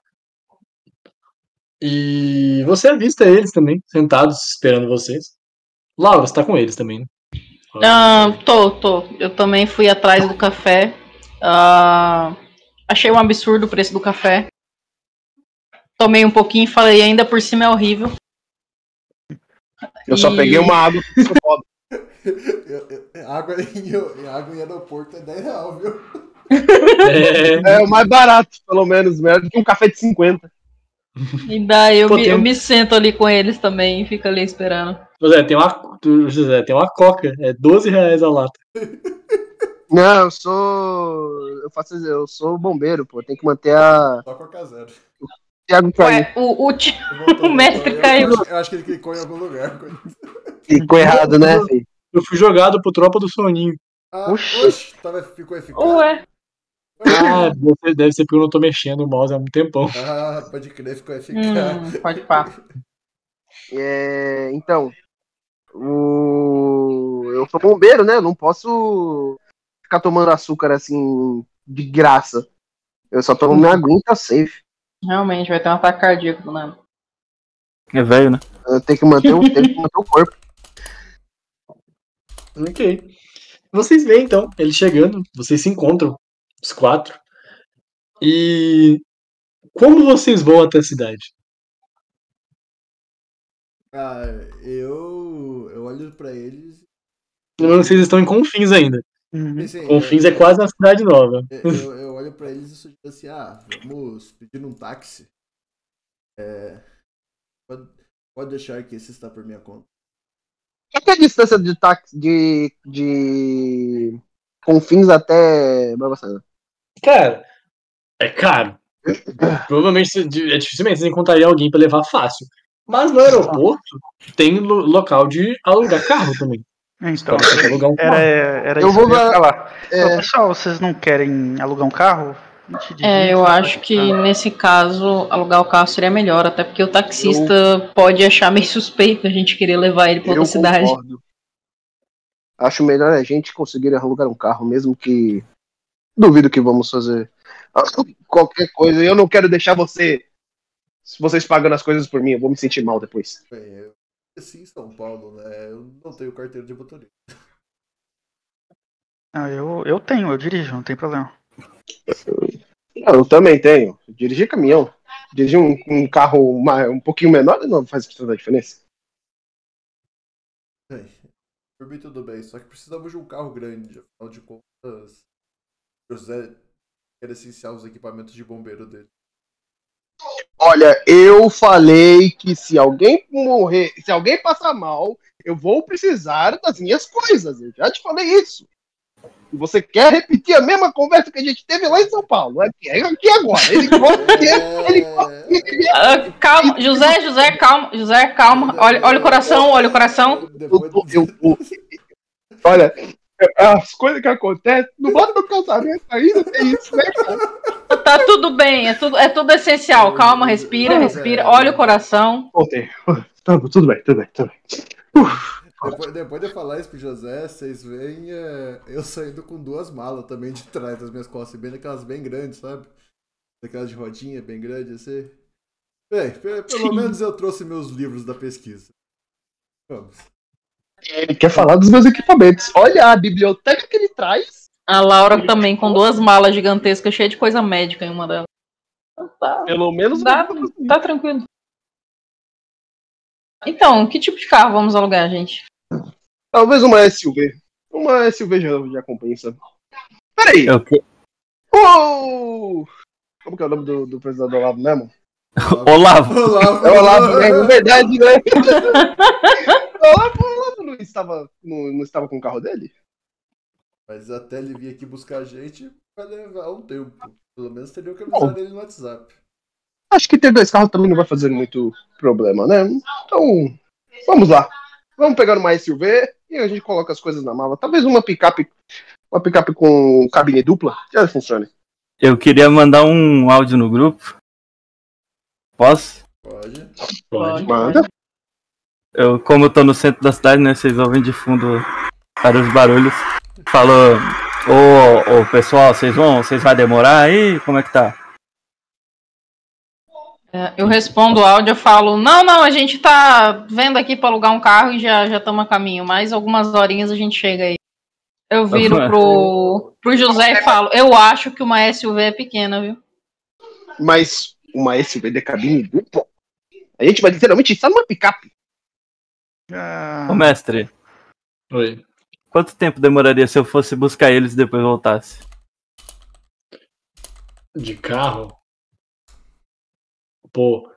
E você avista eles também, sentados, esperando vocês. Laura, você tá com eles também, né? Tô. Eu também fui atrás do café. Achei um absurdo o preço do café. Tomei um pouquinho e falei, ainda por cima é horrível. Eu só peguei uma água que sou pobre. Água em aeroporto é R$10, viu? É o mais barato, pelo menos. Melhor do que um café de 50. E daí eu me sento ali com eles também e fico ali esperando. José, tem uma coca, é R$12 a lata. Não, eu sou bombeiro, pô. Tem que manter a... Só Coca Zero. Thiago caiu. O mestre caiu. Eu acho que ele clicou em algum lugar. Ficou errado, né, filho? Eu fui jogado pro Tropa do Soninho. Oxi, ficou eficaz. Ué. Deve ser porque eu não tô mexendo o mouse há um tempão. Pode crer, ficou eficaz. Pode pá. Então, eu sou bombeiro, né? Eu não posso ficar tomando açúcar assim de graça. Eu só tomo minha aguinha e tá safe. Realmente, vai ter um ataque cardíaco do nada. É velho, né? Eu tenho que manter o corpo. Ok. Vocês veem, então, ele chegando. Vocês se encontram, os 4. E como vocês vão até a cidade? Eu olho pra eles... Vocês estão em Confins ainda. Assim, Confins é quase uma cidade nova. Eu olho pra eles e sugiro assim, vamos pedir um táxi. Pode deixar que esse está por minha conta. Qual que é a distância de táxi de Confins até Barbacena? Cara, é caro. Provavelmente dificilmente você encontraria alguém pra levar fácil. Mas no aeroporto tem local de alugar carro também. Então, Alugar um carro. era isso que eu ia falar. Pessoal, vocês não querem alugar um carro? Eu acho que nesse caso alugar o carro seria melhor, até porque o taxista pode achar meio suspeito a gente querer levar ele pra outra cidade. Concordo. Acho melhor a gente conseguir alugar um carro, mesmo que duvido que vamos fazer qualquer coisa. Eu não quero deixar vocês pagando as coisas por mim, eu vou me sentir mal depois. Bem, eu cresci em São Paulo, né? Eu não tenho carteira de motorista. Eu tenho, eu dirijo, não tem problema. Eu também tenho. Dirigir caminhão. Dirigir um carro um pouquinho menor não faz tanta diferença. Bem, por mim tudo bem, só que precisamos de um carro grande. Afinal de contas, José quer essencial os equipamentos de bombeiro dele. Olha, eu falei que se alguém morrer, se alguém passar mal, eu vou precisar das minhas coisas. Eu já te falei isso. E você quer repetir a mesma conversa que a gente teve lá em São Paulo? É aqui agora. Calma, José, calma. Olha o coração, olha o coração. Olha, as coisas que acontecem, não bota no casamento ainda, é isso, né, cara? Tá tudo bem, é tudo essencial. Calma, respira. Olha o coração. Tudo bem. Depois de eu falar isso pro José, vocês veem eu saindo com 2 malas também de trás das minhas costas, bem daquelas bem grandes, sabe? Daquelas de rodinha bem grande, assim. Bem, pelo menos eu trouxe meus livros da pesquisa. Vamos. Ele quer falar dos meus equipamentos. Olha a biblioteca que ele traz. A Laura também, com 2 malas gigantescas, cheias de coisa médica em uma delas. Tá, Pelo menos tá tranquilo. Então, que tipo de carro vamos alugar, gente? talvez uma SUV. Uma SUV já compensa. Peraí. Como que é o nome do presidente do Olavo mesmo? Olavo. É o Olavo, é verdade, né? O Olavo não estava com o carro dele? Mas até ele vir aqui buscar a gente vai levar um tempo. Pelo menos teria que avisar ele no WhatsApp. Acho que ter 2 carros também não vai fazer muito problema, né? Então, vamos lá. Vamos pegar uma SUV e a gente coloca as coisas na mala. Talvez uma picape com cabine dupla já funcione. Eu queria mandar um áudio no grupo. Posso? Pode. Manda. Como eu tô no centro da cidade, né? Vocês ouvem de fundo vários barulhos. Falou, ô pessoal, vocês vai demorar aí? Como é que tá? Eu respondo o áudio, eu falo, não, a gente tá vendo aqui pra alugar um carro e já estamos a caminho, mais algumas horinhas a gente chega aí. Eu viro pro José e falo, eu acho que uma SUV é pequena, viu? Mas uma SUV de cabine dupla? A gente vai literalmente estar numa picape. Ô mestre. Oi. Quanto tempo demoraria se eu fosse buscar eles e depois voltasse? De carro? Pô,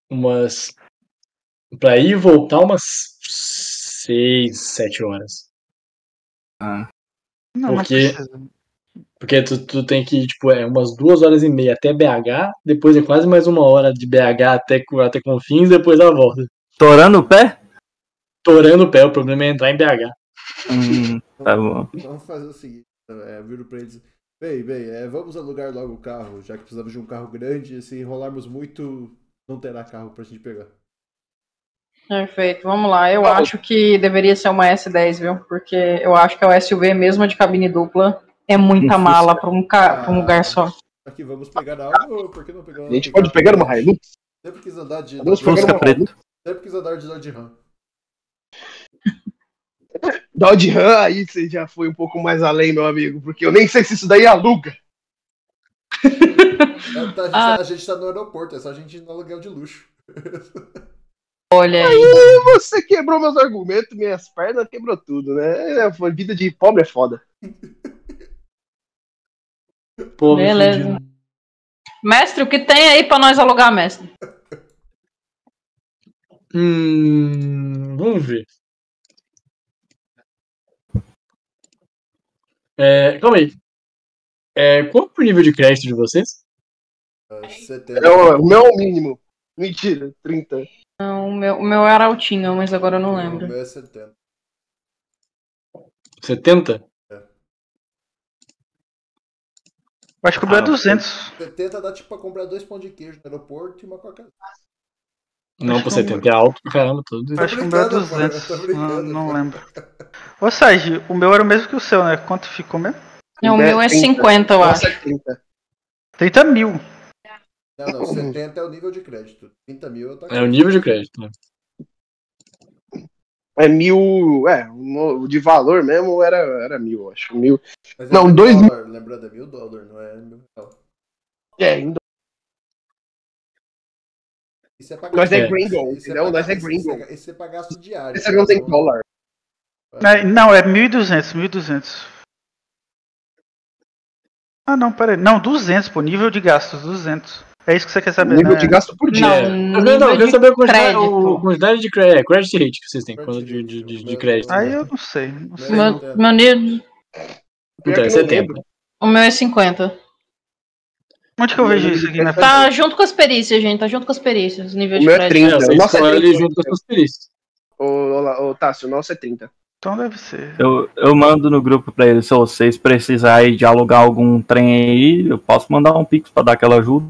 pra ir e voltar umas 6, 7 horas. Não precisa. Porque tu tem que, tipo, umas 2h30 até BH, depois é quase mais 1 hora de BH até Confins, depois a volta. Torando o pé? Torando o pé, o problema é entrar em BH. Tá bom. Vamos fazer o seguinte, viro pra eles. Bem, vamos alugar logo o carro, já que precisamos de um carro grande, e se enrolarmos muito, não terá carro pra gente pegar. Perfeito, vamos lá. Eu acho que deveria ser uma S10, viu? Porque eu acho que a SUV mesmo de cabine dupla é muita mala pra um lugar só. Aqui, vamos pegar algo, por que não pegar A gente pode pegar uma Hilux? Sempre quis andar de Fusca preto. Sempre quis andar de Dodge Ram. Dodge Ram, aí você já foi um pouco mais além, meu amigo, porque eu nem sei se isso daí aluga. A gente tá no aeroporto, é só a gente ir no aluguel de luxo. Olha aí. Você quebrou meus argumentos, minhas pernas, quebrou tudo, né? Vida de pobre é foda. Pobre Beleza. fudido. Mestre, o que tem aí pra nós alugar, mestre? Vamos ver. Calma aí. Qual é o nível de crédito de vocês? 70. O meu é o mínimo. Mentira, 30. Não, o meu era altinho, mas agora eu não O lembro. meu é 70. 70? Acho que o meu é 200. 70 dá tipo pra comprar 2 pão de queijo no aeroporto e uma Coca-Cola. Não, pô, 70 é alto pra caramba, tudo. Eu acho que o meu é brincando, pô, 200. eu tô brincando, Não pô. lembro. Ô, Sage, o meu era o mesmo que o seu, né? Quanto ficou mesmo? O meu é 50, eu acho. 30. 30 mil. Não, 70 é o nível de crédito. 30 mil eu tô É o nível de crédito, né? É 1.000. O de valor mesmo era 1.000, acho. 1.000. Mas Não, é $2.000. lembrando, é $1.000, não é $1.000. Ainda. Isso é pra Nós é É. gringo, entendeu? Nós é gringo. Isso é pra gasto diário. Esse não tem dólar. Não, é 1.200, 1.200. Ah, não, peraí. Não, 200, pô. Nível de gastos, 200. É isso que você quer saber, Nível né? de gasto por dia. Não, Eu nível quero de saber a quantidade, crédito. quantidade de crédito, credit rate que vocês têm, Credit quanto rate, de crédito. Aí né? eu não sei. Não sei. Meu nível. Pior Então, que é não 70. lembro. O meu é 50. Onde que eu vejo isso aqui na Tá junto com as perícias, gente. Tá junto com as perícias. Nível O de meu é crédito. 30. Você O nosso é escolhe 30. junto com as suas perícias. Ô, Tássio, o nosso é 30. Então deve ser. Eu mando no grupo pra eles, se vocês precisarem de alugar algum trem aí, eu posso mandar um pix pra dar aquela ajuda.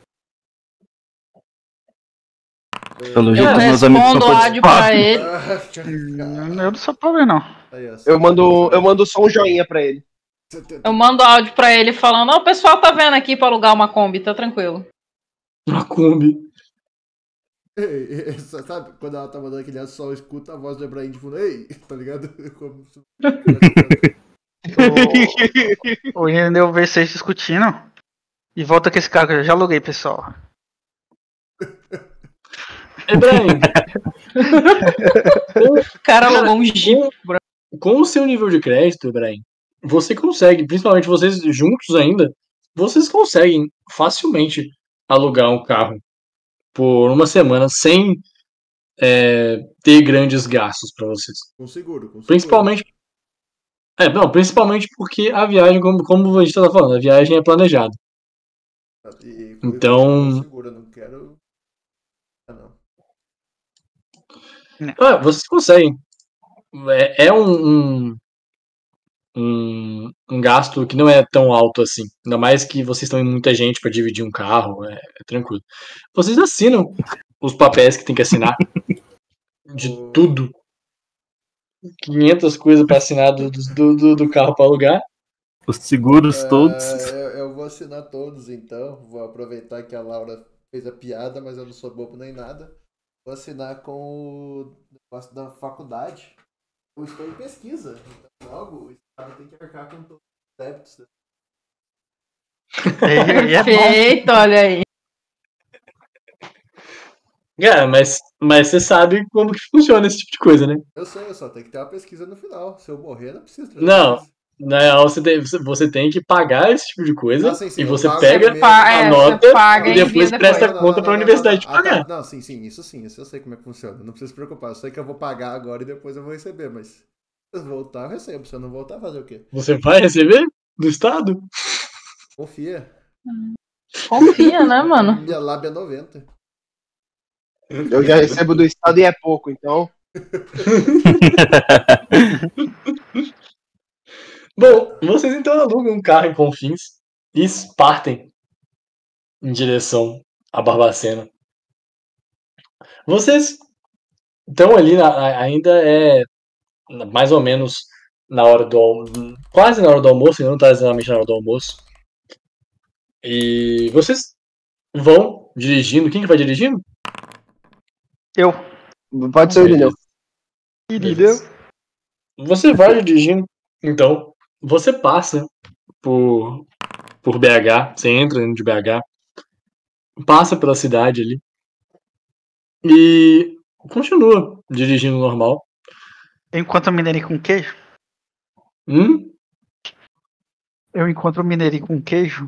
Pelo jeito, Eu meus amigos respondo são o áudio pra ele. Eu não sou pobre, não. Eu mando só um joinha pra ele. Eu mando áudio pra ele falando: Ó, o pessoal tá vendo aqui pra alugar uma Kombi, tá tranquilo. Uma Kombi. Sabe, quando ela tá mandando aquele áudio, só escuta a voz do Ebrahim de fundo, ei, tá ligado? Como se- O Ian eu ver vocês discutindo. E volta com esse carro que eu já aluguei, pessoal. Ebrahim, O cara alugou um Jeep. com o seu nível de crédito, Ebrahim, você consegue, principalmente vocês juntos ainda, vocês conseguem facilmente alugar um carro por uma semana sem ter grandes gastos pra vocês. Com seguro. Principalmente. Principalmente porque a viagem, como a gente tá falando, a viagem é planejada. Então- Com seguro, eu não quero. Não. Vocês conseguem. É um gasto que não é tão alto assim. Ainda mais que vocês estão em muita gente para dividir um carro, é tranquilo. Vocês assinam os papéis que tem que assinar. De tudo. 500 coisas para assinar do carro para alugar. Os seguros todos. Eu vou assinar todos, então. Vou aproveitar que a Laura fez a piada, mas eu não sou bobo nem nada. Vou assinar com o negócio da faculdade. Eu estou em pesquisa. Então, logo, o Estado tem que arcar com todos os débitos. E é bom. Perfeito, olha aí. Cara, mas você sabe como que funciona esse tipo de coisa, né? Eu sei, eu só tenho que ter uma pesquisa no final. Se eu morrer, não precisa ter Não. pesquisa. Na real, você tem que pagar esse tipo de coisa Ah, sim, e eu você pago pega mesmo. a nota você paga e depois envia presta depois. conta para a universidade te pagar. Tá. Não, sim, isso eu sei como é que funciona. Não precisa se preocupar. Eu sei que eu vou pagar agora e depois eu vou receber, mas se eu voltar, eu recebo. Se eu não voltar, fazer o quê? Você vai receber do Estado? Confia. Confia, né, mano? Minha lábia é 90. Eu já recebo do Estado e é pouco, então. Bom, vocês então alugam um carro em Confins e partem em direção a Barbacena. Vocês estão ali, ainda mais ou menos na hora quase na hora do almoço, ainda não está exatamente na hora do almoço. E vocês vão dirigindo. Quem que vai dirigindo? Eu. Pode ser o Irineu. Beleza. Você vai dirigindo, então você passa por BH, você entra dentro de BH, passa pela cidade ali e continua dirigindo normal. Eu encontro um mineirinho com queijo. Eu encontro um mineirinho com queijo.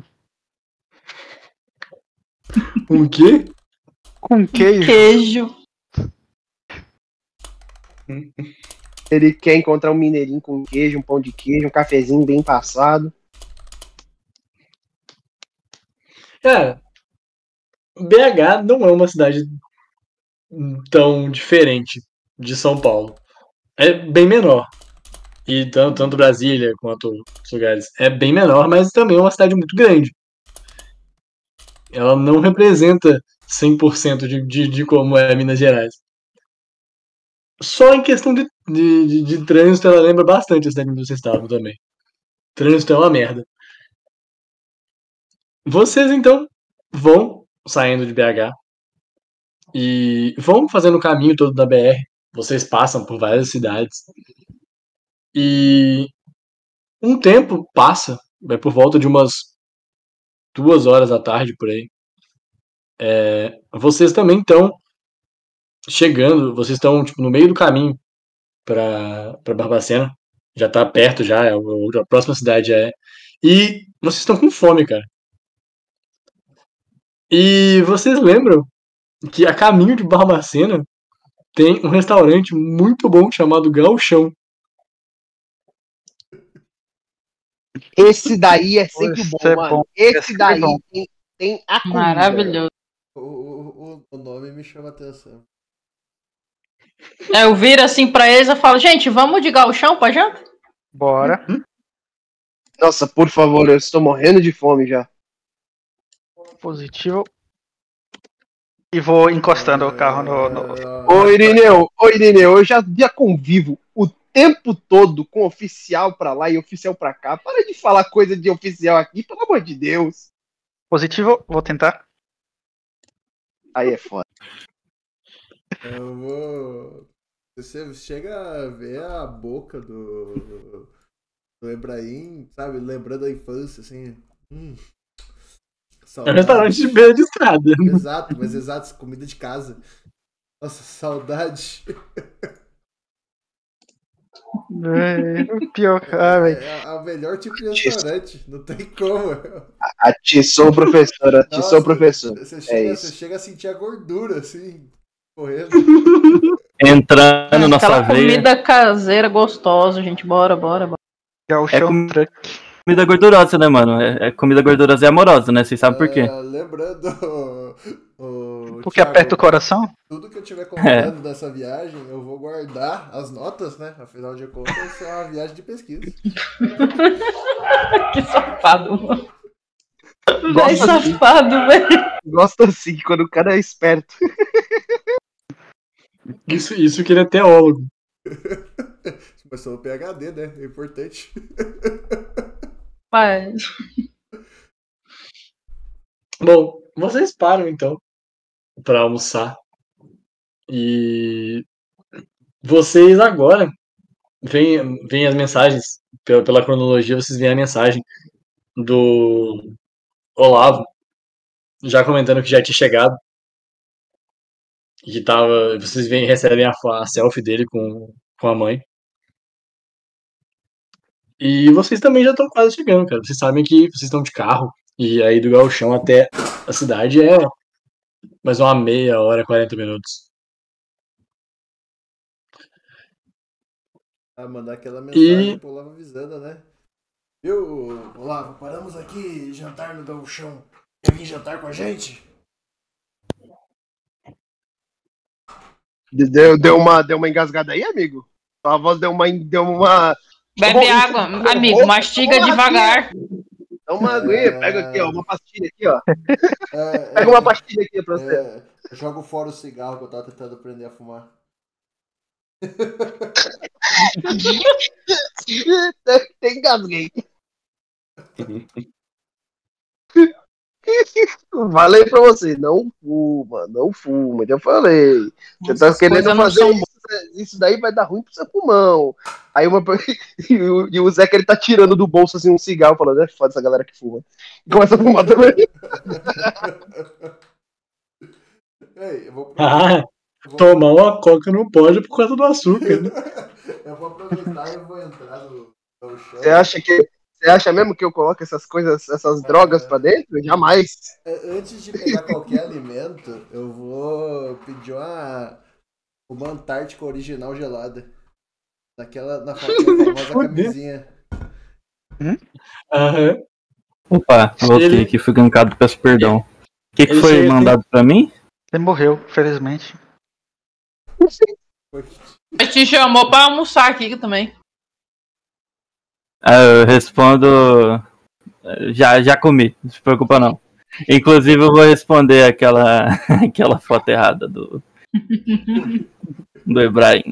O quê? Com queijo. Queijo. Ele quer encontrar um mineirinho com queijo, um pão de queijo, um cafezinho bem passado. Cara, BH não é uma cidade tão diferente de São Paulo. É bem menor. E tanto Brasília quanto outros lugares. É bem menor, mas também é uma cidade muito grande. Ela não representa 100% de como é Minas Gerais. Só em questão de trânsito, ela lembra bastante a cidade onde vocês estavam também. Trânsito é uma merda. Vocês, então, vão saindo de BH e vão fazendo o caminho todo da BR. Vocês passam por várias cidades. E um tempo passa, vai por volta de umas 2 horas da tarde, por aí. Vocês também estão chegando, vocês estão tipo, no meio do caminho para Barbacena. Já tá perto, já, a próxima cidade já é. E vocês estão com fome, cara. E vocês lembram que a caminho de Barbacena tem um restaurante muito bom chamado Gauchão. Esse daí é sempre Esse bom, é mano. bom. Esse Esse é daí bom. tem a comida. Maravilhoso. O nome me chama a atenção. Eu viro assim pra eles e falo, gente, vamos de gauchão pra janta? Bora. Nossa, por favor, eu estou morrendo de fome já. Positivo. E vou encostando o carro no... Ô, Irineu, eu já convivo o tempo todo com oficial pra lá e oficial pra cá. Para de falar coisa de oficial aqui, pelo amor de Deus. Positivo, vou tentar. Aí é foda. Eu vou. Você chega a ver a boca do Ebrahim, sabe? Lembrando a infância, assim. É um restaurante de beira de estrada. Exato, mas exato, comida de casa. Nossa, saudade. Pior, velho. É o melhor tipo de restaurante, não tem como. Atiçou, professora, atiçou, professor. Você É isso. chega a sentir a gordura, assim, correndo. Entrando na Aquela sua veia. comida caseira gostosa, gente. Bora. Gauchão truck. Comida gordurosa, né, mano? É comida gordurosa e amorosa, né? Vocês sabem por quê? Lembrando, Porque aperta o coração? tudo que eu tiver comprando dessa viagem, eu vou guardar as notas, né? Afinal de contas, é uma viagem de pesquisa. Que safado, mano. Véi Gosta assim, safado, velho. gosta assim, quando o cara é esperto. Isso que ele é teólogo. Mas sou o PhD, né? É importante. Mas... Bom, vocês param então para almoçar. E vocês agora veem as mensagens. Pela cronologia, vocês veem a mensagem do Olavo já comentando que já tinha chegado. E que tava. Vocês recebem a selfie dele com a mãe. E vocês também já estão quase chegando, cara. Vocês sabem que vocês estão de carro. E aí do Gauchão até a cidade é mais uma meia hora, 40 minutos. Mandar aquela mensagem pro Olavo avisando, né? Viu, Olavo, paramos aqui jantar no Gauchão. Quer vir jantar com a gente? Deu uma engasgada aí, amigo? Sua voz deu uma... Bebe água, amigo. Mastiga devagar. Dá uma aguinha, pega aqui, ó, uma pastilha aqui, ó. Pega uma pastilha aqui pra você. Jogo fora o cigarro que eu tava tentando aprender a fumar. Tem engasguei. Falei pra você, não fuma, já falei. Você tá querendo fazer isso daí vai dar ruim pro seu pulmão. Aí e o Zeca ele tá tirando do bolso assim um cigarro, falando, é foda essa galera que fuma. E começa a fumar também. Ei, eu vou tomar uma coca não pode por causa do açúcar. Né? Eu vou aproveitar e vou entrar no chão. Você acha mesmo que eu coloco essas coisas, essas drogas pra dentro? Jamais. Antes de pegar qualquer alimento, eu vou pedir uma Antártica original gelada. Na famosa camisinha. Aham. Opa, voltei aqui, fui gankado, peço perdão. O que foi mandado pra mim? Ele morreu, felizmente. A gente chamou pra almoçar aqui também. Eu respondo. Já comi, não se preocupa não. Inclusive, eu vou responder aquela foto errada do Ibrahim.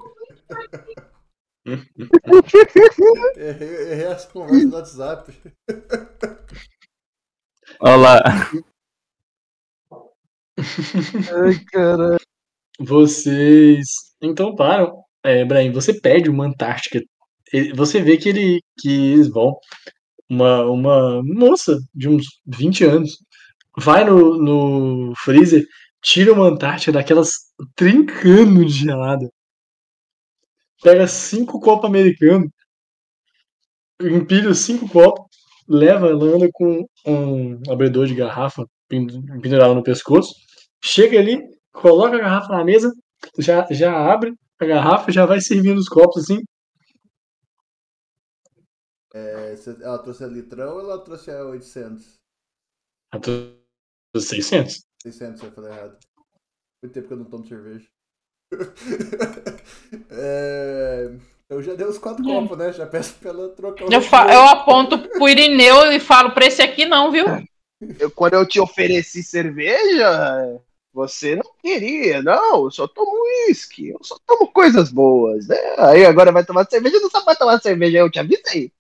Errei as conversas do WhatsApp. Olha lá. Ai, caralho. Vocês então param. Ibrahim, você perde uma Antártica. Você vê que eles vão. Uma moça de uns 20 anos vai no freezer, tira uma Antártica daquelas trincando de gelada. Pega 5 copos americanos, empilha os 5 copos, ela anda com um abridor de garrafa pendurado no pescoço, chega ali, coloca a garrafa na mesa, já abre a garrafa, já vai servindo os copos assim. Ela trouxe a litrão ou ela trouxe a 800? A 600. 600, eu falei errado. Muito tempo que eu não tomo cerveja. Eu já dei os 4 copos, né? Já peço pra ela trocar o Eu aponto pro Irineu e falo pra esse aqui não, viu? Quando eu te ofereci cerveja, você não queria. Não, eu só tomo uísque. Eu só tomo coisas boas, né? Aí agora vai tomar cerveja, não sabe mais tomar cerveja, eu te avisei.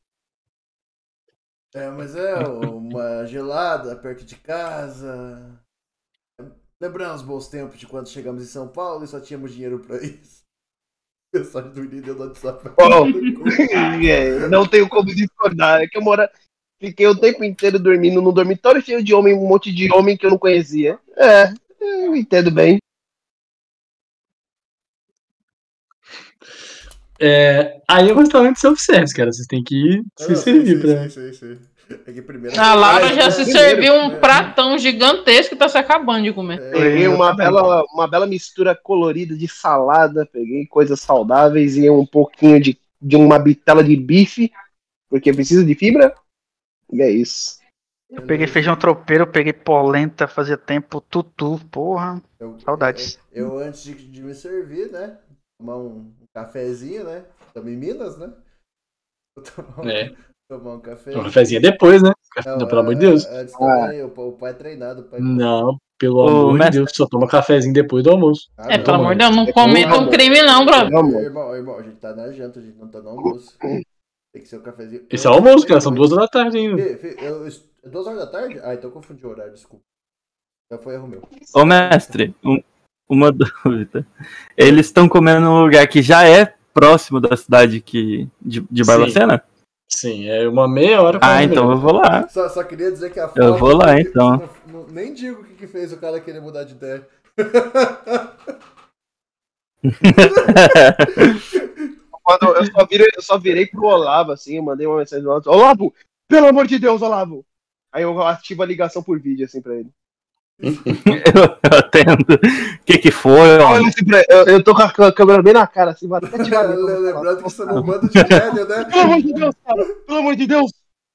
Mas uma gelada perto de casa. Lembrando os bons tempos de quando chegamos em São Paulo e só tínhamos dinheiro pra isso. Mensagem do Irineu do WhatsApp. Não tenho como discordar. É que eu fiquei o tempo inteiro dormindo num dormitório cheio de homem, um monte de homem que eu não conhecia. Eu entendo bem. Aí é um restaurante self-service, cara. Vocês têm que ir se servir pra. Sim. É que primeiro A Laura já se serviu um pratão gigantesco e tá se acabando de comer. Peguei uma bela mistura colorida de salada, peguei coisas saudáveis e um pouquinho de uma bitela de bife, porque precisa de fibra. E é isso. Eu peguei feijão tropeiro, peguei polenta, fazia tempo, tutu, porra. Saudades. Eu antes de me servir, né? Tomar um cafezinho, né? Estamos em Minas, né? Tomar um café. Um cafezinho depois, né? Não, pelo amor de Deus. Antes também, o pai é treinado. Não, pelo amor de Deus, só toma cafezinho depois do almoço. Pelo amor de Deus, não cometa um crime não, brother. Irmão, a gente tá na janta, a gente não tá no almoço. Tem que ser o cafezinho. Esse é o almoço, cara, são 2 horas da tarde ainda. 2 horas da tarde? Então eu confundi o horário, desculpa. Já foi erro meu. Ô mestre, uma dúvida. Eles estão comendo num lugar que já é próximo da cidade de Barbacena? Sim, é uma meia hora. Então eu vou lá. Só queria dizer que a foto... Eu vou lá, então. Nem digo o que fez o cara querer mudar de ideia. Quando eu só virei pro Olavo, assim, eu mandei uma mensagem do Olavo, pelo amor de Deus, Olavo! Aí eu ativo a ligação por vídeo, assim, pra ele. eu atendo. O que foi? Eu tô com a câmera bem na cara, assim, vai até tirar. Lembrando que você não manda de velho, né? Pelo amor de Deus, cara! Pelo amor de Deus!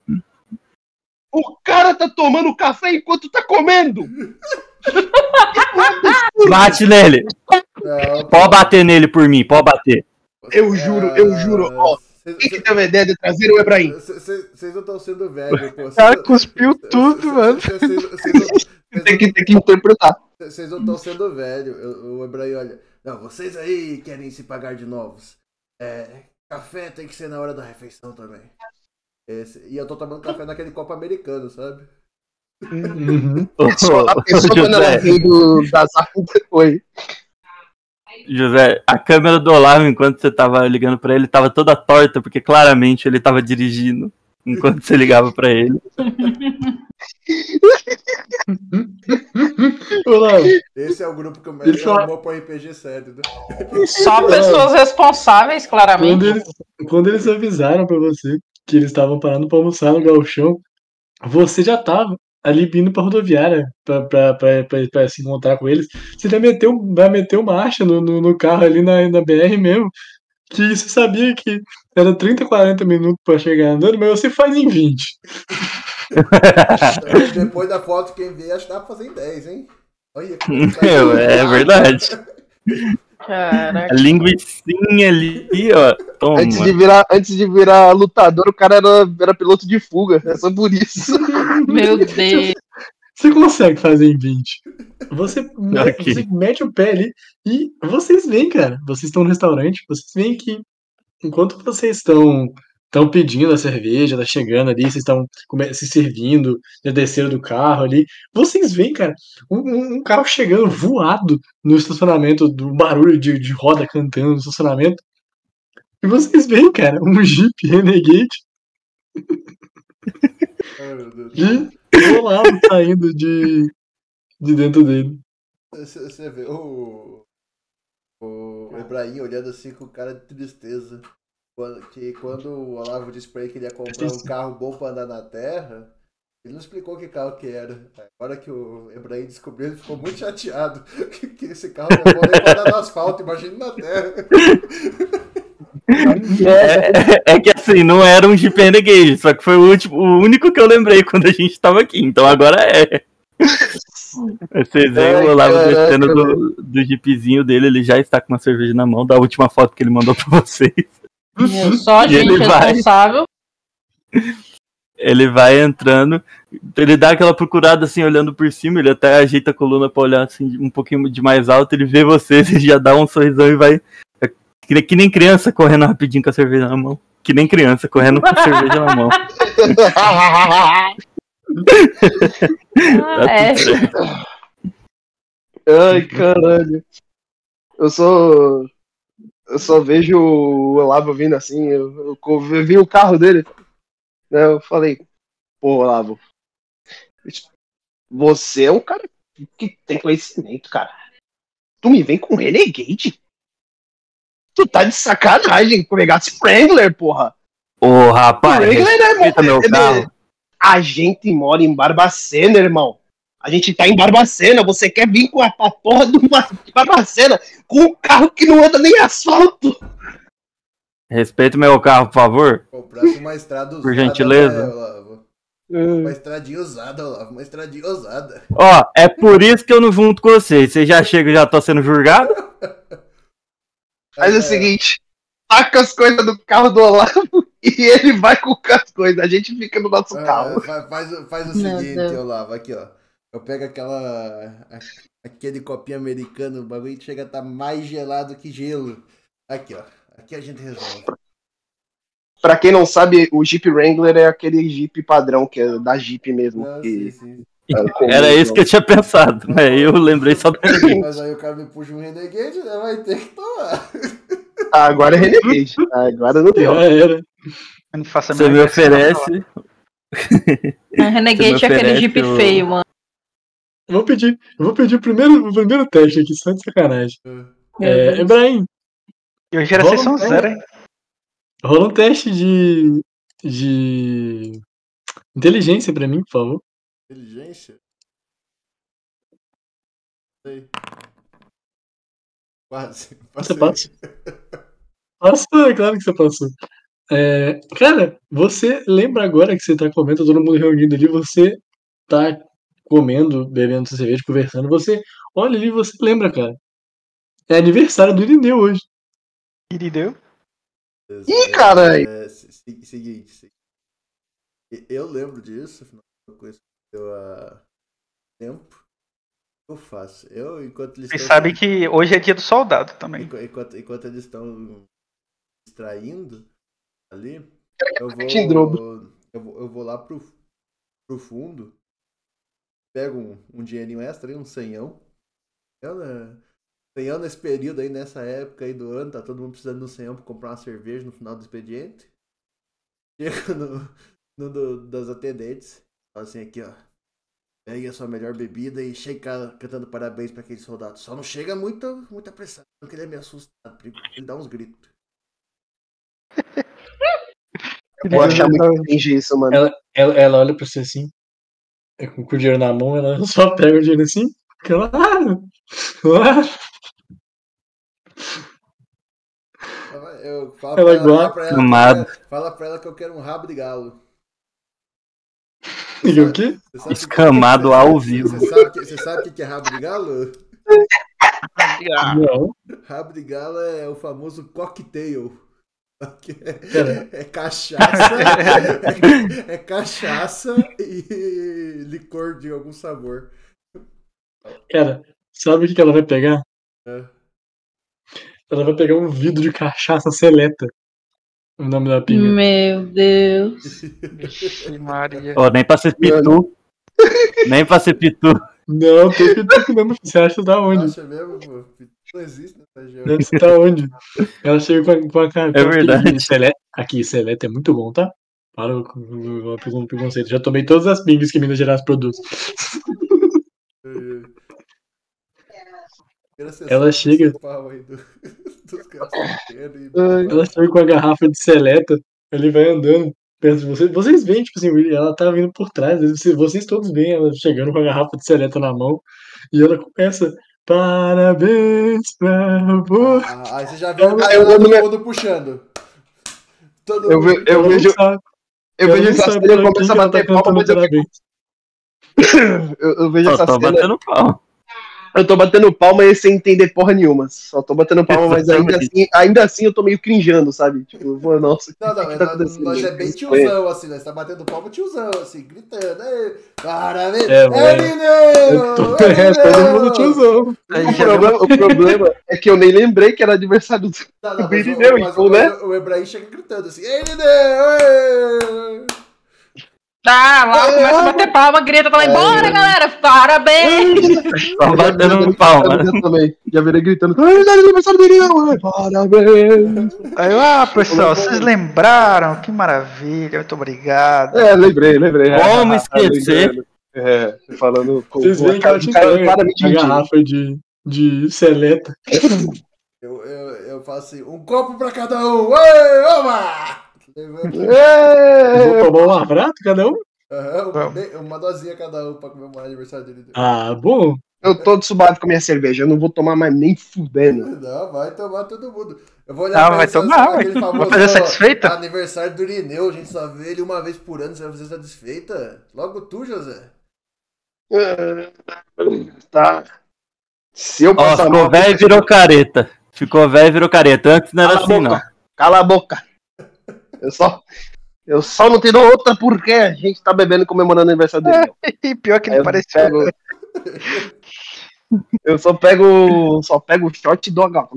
O cara tá tomando café enquanto tá comendo! Bate nele! Pode bater nele por mim, pode bater. Eu juro, ó. Quem teve a ideia de trazer o Ibrahim? Vocês não estão sendo velhos, pô. O cara cuspiu tudo, mano. Tem que interpretar. Vocês não estão sendo velhos. O Ibrahim, olha. Não, vocês aí querem se pagar de novos. Café tem que ser na hora da refeição também. E eu tô tomando café naquele copo americano, sabe? A pessoa quando ela veio das artes foi. José, a câmera do Olavo, enquanto você tava ligando pra ele, tava toda torta, porque claramente ele tava dirigindo enquanto você ligava pra ele. Olavo. Esse é o grupo que eu mais chamou pro RPG sério, né? Só pessoas responsáveis, claramente. Quando eles avisaram pra você que eles estavam parando pra almoçar no gauchão, você já tava ali indo pra rodoviária pra se encontrar com eles. Você vai meter marcha no carro ali na BR mesmo. Que você sabia que era 30, 40 minutos pra chegar andando, mas você faz em 20. Depois da foto, quem vê, acho que dá pra fazer em 10, hein? Olha, é verdade. Caraca. A linguicinha ali, ó. Toma. Antes de virar lutador, o cara era piloto de fuga. É só por isso. Meu Deus. Você consegue fazer em 20. Você Ok. mete o pé ali e vocês veem, cara. Vocês estão no restaurante, vocês veem que enquanto vocês estão pedindo a cerveja, tá chegando ali, vocês estão se servindo, já desceram do carro ali, vocês veem, cara, um carro chegando voado no estacionamento, do barulho de roda cantando no estacionamento. E vocês veem, cara, um Jeep Renegade Ai, meu Deus. e o Olavo saindo de dentro dele. Você vê o Ebrahim olhando assim com cara de tristeza. Quando o Olavo disse pra ele que ele ia comprar um carro bom pra andar na terra, ele não explicou que carro que era. Agora que o Ebrahim descobriu, ele ficou muito chateado. Que esse carro não é bom nem pra andar no asfalto, imagina na terra. É que assim, não era um Jeep Renegade, só que foi o único que eu lembrei quando a gente tava aqui, então agora é. Vocês veem o Olavo descendo do Jeepzinho dele, ele já está com uma cerveja na mão, da última foto que ele mandou pra vocês. Só a E gente ele vai. responsável. Ele vai entrando, ele dá aquela procurada assim, olhando por cima, ele até ajeita a coluna pra olhar assim, um pouquinho de mais alto, ele vê vocês, ele já dá um sorrisão e vai. Que nem criança correndo rapidinho com a cerveja na mão. Que nem criança correndo com a cerveja na mão. Ai, caralho. Eu só vejo o Olavo vindo assim, eu vi o carro dele, né? Eu falei, pô, Olavo, você é um cara que tem conhecimento, cara. Tu me vem com Renegade? Tu tá de sacanagem, pegasse Wrangler, porra. Ô, rapaz, Wrangler respeita meu carro. A gente mora em Barbacena, irmão. A gente tá em Barbacena, você quer vir com a porra de Barbacena com um carro que não anda nem asfalto. Respeita meu carro, por favor. Comprasse uma estrada usada. Por gentileza. Né, Olavo? Uma estradinha usada, Olavo. Uma estradinha usada. Ó, é por isso que eu não junto com vocês. Você já chega e já tô sendo julgado? Mas é o seguinte, taca as coisas do carro do Olavo e ele vai com as coisas. A gente fica no nosso carro. Faz o seguinte, Olavo, aqui, ó. Eu pego aquele copinho americano, o bagulho chega a estar mais gelado que gelo. Aqui, ó. Aqui a gente resolve. Pra quem não sabe, o Jeep Wrangler é aquele Jeep padrão, que é da Jeep mesmo. Não, que... sim. Era isso que eu tinha pensado, né? Eu lembrei só do Renegade. Mas aí o cara me puxa um Renegade, né? Vai ter que tomar. Agora é Renegade. Agora não deu. Era. Eu não faço a Você me menor ideia. oferece. A Renegade é aquele Jeep feio, mano. Eu vou pedir o primeiro teste aqui, só de sacanagem. Ebrahim, E hoje era Rola sessão um teste. zero, hein? rola um teste de inteligência pra mim, por favor. Inteligência? Sei. Quase. Você passa. Passou, é claro que você passou. Cara, você lembra agora que você tá comendo, todo mundo reunido ali, você tá comendo, bebendo sua cerveja, conversando, você olha ali e você lembra, cara. É aniversário do Irineu hoje. Irideu. Ih, caralho. Seguinte. Eu lembro disso, afinal de contas, deu há tempo. Eu faço. Enquanto eles Vocês sabem que hoje é dia do soldado também. Enquanto eles estão distraindo ali, eu vou lá pro fundo, pego um dinheirinho extra aí, um senhão. Senhão nesse período aí, nessa época aí do ano, tá todo mundo precisando de um senhão pra comprar uma cerveja no final do expediente. Chego das atendentes, falo assim aqui, ó. Pegue a sua melhor bebida e chega cantando parabéns pra aquele soldado. Só não chega muito apressado, porque ele é meio assustado, ele dá uns gritos. Eu vou achar muito cringe isso, mano. Ela olha pra você assim, com o dinheiro na mão, ela só pega o dinheiro assim, claro. Eu falo fala pra ela que eu quero um rabo de galo. E o quê? Escamado ao vivo. Você sabe o que é rabo de galo? Não. Rabo de galo é o famoso cocktail. É cachaça. É cachaça e licor de algum sabor. Cara, sabe o que ela vai pegar? É. Ela vai pegar um vidro de cachaça seleta. O nome da pinga. Meu Deus. Vixe, Maria. Ó, nem pra ser pitu. Nem pra ser pitu. Não, tem pituco mesmo. Você acha da onde? Acha mesmo, pô? Não existe nessa região. Deve ser da onde? Ela chega com a cara. É verdade. Aqui, seleta é muito bom, tá? Para com o preconceito. Já tomei todas as pingas que Minas Gerais produz. Ela chega. Ela chega com a garrafa de seleta. Ele vai andando perto de vocês. Vocês veem, tipo assim, ela tá vindo por trás. Vocês todos veem ela chegando com a garrafa de seleta na mão. E ela começa. Parabéns pra você. Aí você já viu todo mundo puxando. Eu vejo essa cena e eu começo a bater palma, mas eu vejo essa cena. Batendo palma. Eu tô batendo palma e sem entender porra nenhuma. Só tô batendo palma, mas ainda assim eu tô meio crinjando, sabe? Tipo, nossa. Nós é bem tiozão, assim, nós tá batendo palma tiozão, assim, gritando. Parabéns! Todo mundo tiozão. O problema é que eu nem lembrei que era aniversário do Irineu, então, né? O Ebrahim chega gritando assim, Irineu! Tá, lá começa a bater palma, grita, tá lá embora, galera! Parabéns! Só batendo palma. Também. Já virei gritando, aniversário do Irineu! Parabéns! Aí, pessoal, vocês lembraram? Que maravilha, muito obrigado. Lembrei. Como esquecer? Falando com vocês veem que ela tinha a garrafa de seleta. Eu faço assim, um copo pra cada um! Oba! Vou tomar um lavrato cada um? Uma dosinha cada um pra comemorar o aniversário dele. Ah, bom. Eu tô suave com a minha cerveja, eu não vou tomar mais nem fudendo. Não, vai tomar todo mundo. Eu vou olhar vai tomar, aquele famoso vai fazer satisfeita? aniversário do Irineu, a gente só vê ele uma vez por ano, você vai fazer satisfeita? Logo tu, José. Tá. Se eu passar ficou velho e virou careta. Antes não era assim, não. Cala a boca. Eu só não tenho outra porque a gente tá bebendo e comemorando o aniversário dele. E pior que ele pareceu. Eu só pego o shot e dou a garrafa.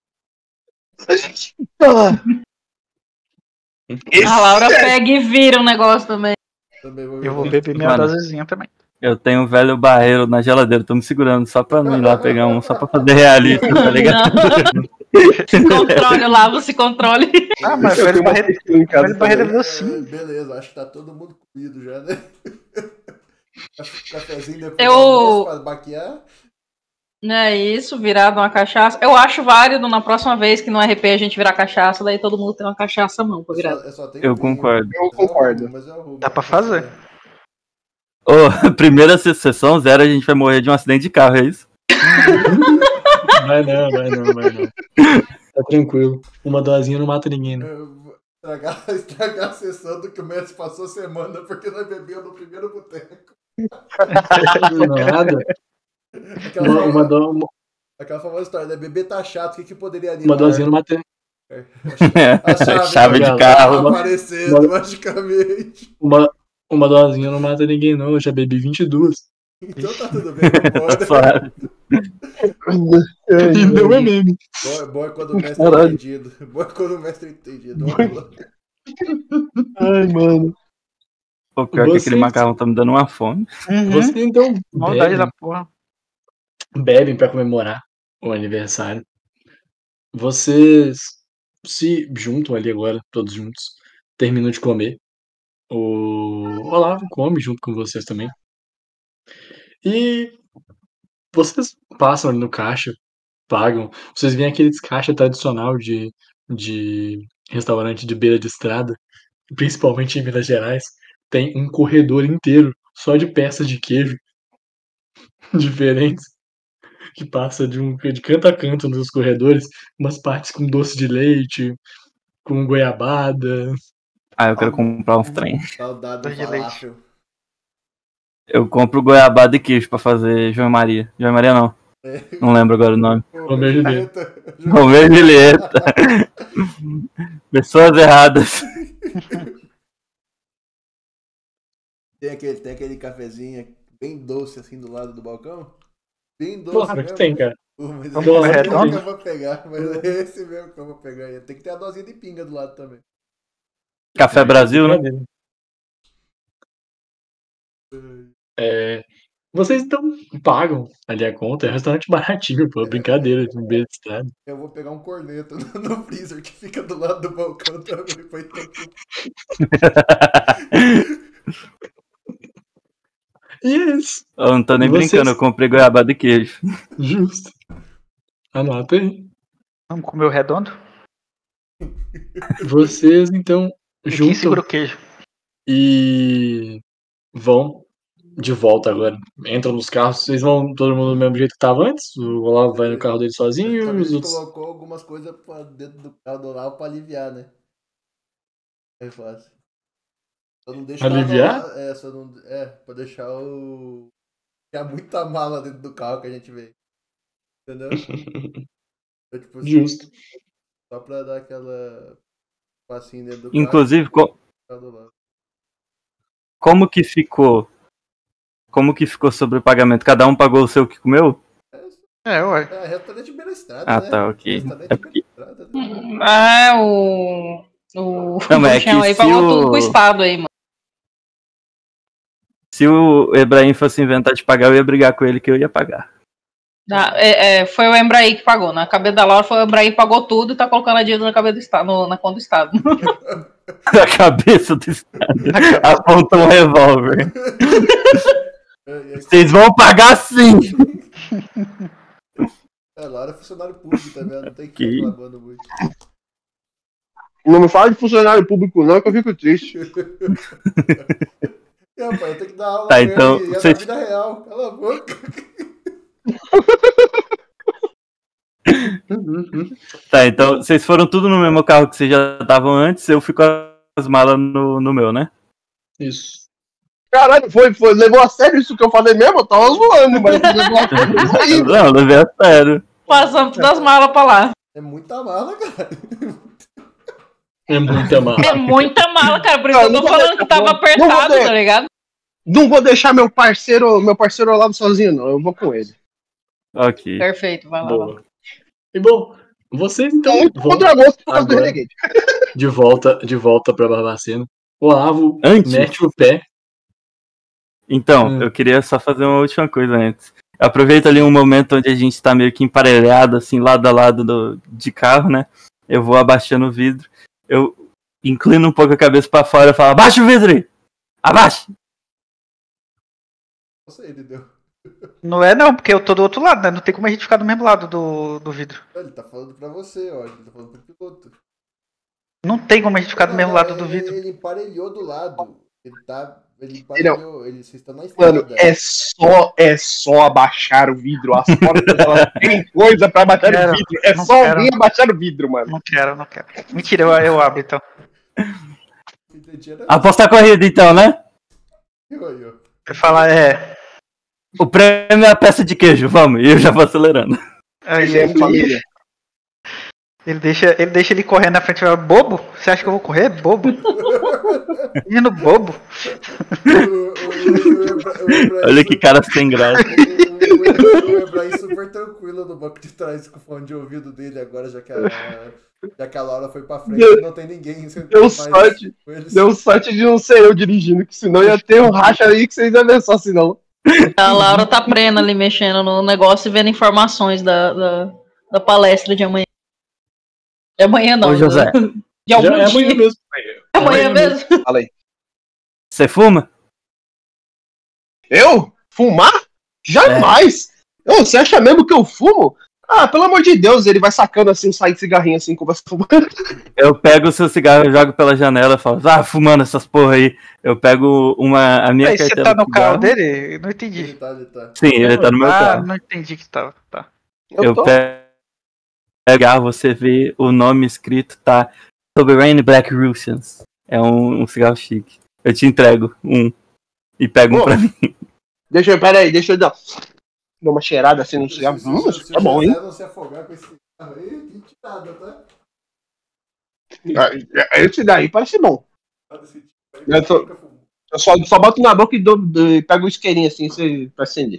A Laura pega e vira um negócio também. Eu vou beber minha dosezinha também. Eu tenho um velho barreiro na geladeira, tô me segurando só pra não ir lá pegar um, só pra fazer realista, tá ligado? Se controle, Lavo, se controle. Mas o velho barreiro veio sim. Beleza, acho que tá todo mundo comido já, né? Cafezinho depois pra baquear. Não é isso, virado uma cachaça. Eu acho válido na próxima vez que no RP a gente virar cachaça, daí todo mundo tem uma cachaça à mão pra virar. Eu concordo. Dá pra fazer. Primeira sessão, 0, a gente vai morrer de um acidente de carro, é isso? Vai não. Tá tranquilo. Uma dosinha não mata ninguém, né? Estragar a sessão do que o Messi passou semana porque nós bebemos no primeiro boteco. Nada. Aquela famosa história, né? Bebê tá chato, o que poderia animar? Uma dosinha não mata. A chave de carro. Aparecendo magicamente. Uma dosinha não mata ninguém, não. Eu já bebi 22. Então tá tudo bem, vambora. E não é meme. Bom é quando o mestre é entendido. Ai, mano. O pior que aquele macarrão tá me dando uma fome. Você então maldade da porra. Bebem pra comemorar o aniversário. Vocês se juntam ali agora, todos juntos. Terminam de comer. O Olavo come junto com vocês também. E vocês passam ali no caixa, pagam. Vocês veem aqueles caixa tradicional de restaurante de beira de estrada, principalmente em Minas Gerais. Tem um corredor inteiro só de peças de queijo diferentes, que passa de canto a canto nos corredores, umas partes com doce de leite, com goiabada. Eu quero comprar uns trem. Saudade de leite. Eu compro goiabada e queijo pra fazer João Maria. João Maria não. Não lembro agora o nome. Romeu e Julieta. Romeu e Julieta. Pessoas erradas. Tem aquele cafezinho bem doce assim do lado do balcão? Bem doce Claro que mesmo. tem, cara. Mas Vamos esse comer mesmo redondo? que eu vou pegar, mas é esse mesmo que eu vou pegar. Tem que ter a dosinha de pinga do lado também. Café Brasil, né? Vocês então pagam ali a conta, é um restaurante baratinho, pô, brincadeira, no meio da estrada. Eu vou pegar um corneto no freezer que fica do lado do balcão também. Pra então... E é isso, Eu não tô nem E vocês? brincando, eu comprei goiabada e queijo. justo. Anota aí. Vamos comer o redondo? Vocês então E quem juntam segura o queijo? e vão de volta agora. Entram nos carros, vocês vão todo mundo do mesmo jeito que tava antes? O Olavo vai no carro dele sozinho e Também os ele outros. colocou algumas coisas pra dentro do carro do Olavo pra aliviar, né? É fácil. Só não deixa Aliviar? nada lá, pra deixar o. Tinha muita mala dentro do carro que a gente veio. Entendeu? Então, tipo, assim, Justo. só pra dar aquela passinho dentro do carro. Inclusive, Do lado. como que ficou? Como que ficou sobre o pagamento? Cada um pagou o seu que comeu? Ué. É, restaurante beira estrada, Ah, né? tá, ok. Restaurante É porque- beira estrada, né? Ah, o Não, mas é Bruxão que aí se pagou o- tudo pro Estado aí, mano. Se o Ebrahim fosse inventar de pagar, eu ia brigar com ele que eu ia pagar. Foi o Embraer que pagou. Na cabeça da Laura foi o Embraer que pagou tudo e tá colocando a dívida na cabeça do Estado, na conta do Estado. Na cabeça do Estado. Aponta um revólver. Vocês vão pagar sim! Laura é funcionário público também, ela não tem que Que? ficar reclamando muito. Não me fala de funcionário público, não, que eu fico triste. Rapaz, eu tenho que dar aula Tá, mesmo, então, e é vocês- da vida real. Cala a boca. Tá, então vocês foram tudo no mesmo carro que vocês já estavam antes, eu fico com as malas no meu, né? Isso. Caralho, levou a sério isso que eu falei mesmo? Eu tava zoando, mas levou a sério isso aí. Não, levei a sério. Passamos todas as malas pra lá. É muita mala, cara. É muita mala. É muita mala, cara. Por isso que eu Não tô vou falando que tava não vou apertado, ter. tá ligado? Não vou deixar meu parceiro ao lado sozinho, não. Eu vou com ele. Ok. Perfeito, vai lá. Boa. E bom, vocês então Muito vão contra gosto por causa do agora. Renegade. de volta pra Barbacena. O Olavo Antes? mete o pé. Então, eu queria só fazer uma última coisa antes. Aproveita ali um momento onde a gente tá meio que emparelhado, assim, lado a lado de carro, né? Eu vou abaixando o vidro. Eu inclino um pouco a cabeça pra fora e falo, abaixa o vidro aí! Abaixa! Não sei, entendeu? Não é não, porque eu tô do outro lado, né? Não tem como a gente ficar do mesmo lado do vidro. Ele tá falando pra você, ó. Ele tá falando pro piloto. Não tem como a gente ficar do mesmo lado do vidro. Ele emparelhou do lado. Ele emparelhou. Vocês estão na Mano, estrada. é só abaixar o vidro. As portas, elas têm coisa pra abaixar Não quero, o vidro. É não só quero. alguém abaixar o vidro, mano. Não quero. Mentira, eu abro então. Apostar a corrida então, né? Eu falar, O prêmio é a peça de queijo, vamos. E eu já vou acelerando. Ele é família. Ele deixa ele correr na frente. Eu falo, bobo? Você acha que eu vou correr? Bobo? Menino bobo. Olha que cara sem graça. O Ebrahim super tranquilo no banco de trás com o fone de ouvido dele agora, já que a Laura foi pra frente e não tem ninguém. Deu sorte de não ser eu dirigindo, que senão ia ter um racha aí que vocês iam ver só, senão. A Laura tá prena ali mexendo no negócio e vendo informações da palestra de amanhã. De amanhã não. Ô, José. De algum Já é amanhã dia. mesmo. É amanhã mesmo. Fala aí. Você fuma? Eu? Fumar? Jamais! Ô, você acha mesmo que eu fumo? Ah, pelo amor de Deus, ele vai sacando assim, sai de cigarrinho assim, começa fumando. Eu pego o seu cigarro, jogo pela janela e falo, fumando essas porra aí. Eu pego a minha Aí você cartela tá no de carro cigarro. dele? Não entendi. Ele tá. Sim, ele tá no meu carro. Não entendi que tava. Tá. Eu pego, você vê o nome escrito, tá? Sovereign Black Russians. É um cigarro chique. Eu te entrego um. E pego um pra mim. Pera aí, deixa eu dar. dou uma cheirada assim no cigarro. Isso tá bom, hein? Se não se afogar com esse cigarro aí, que tirada, tá? Esse daí parece bom. Esse tipo aí, Eu tô- nunca fumou. Eu só boto na boca e pego o isqueirinho assim pra acender.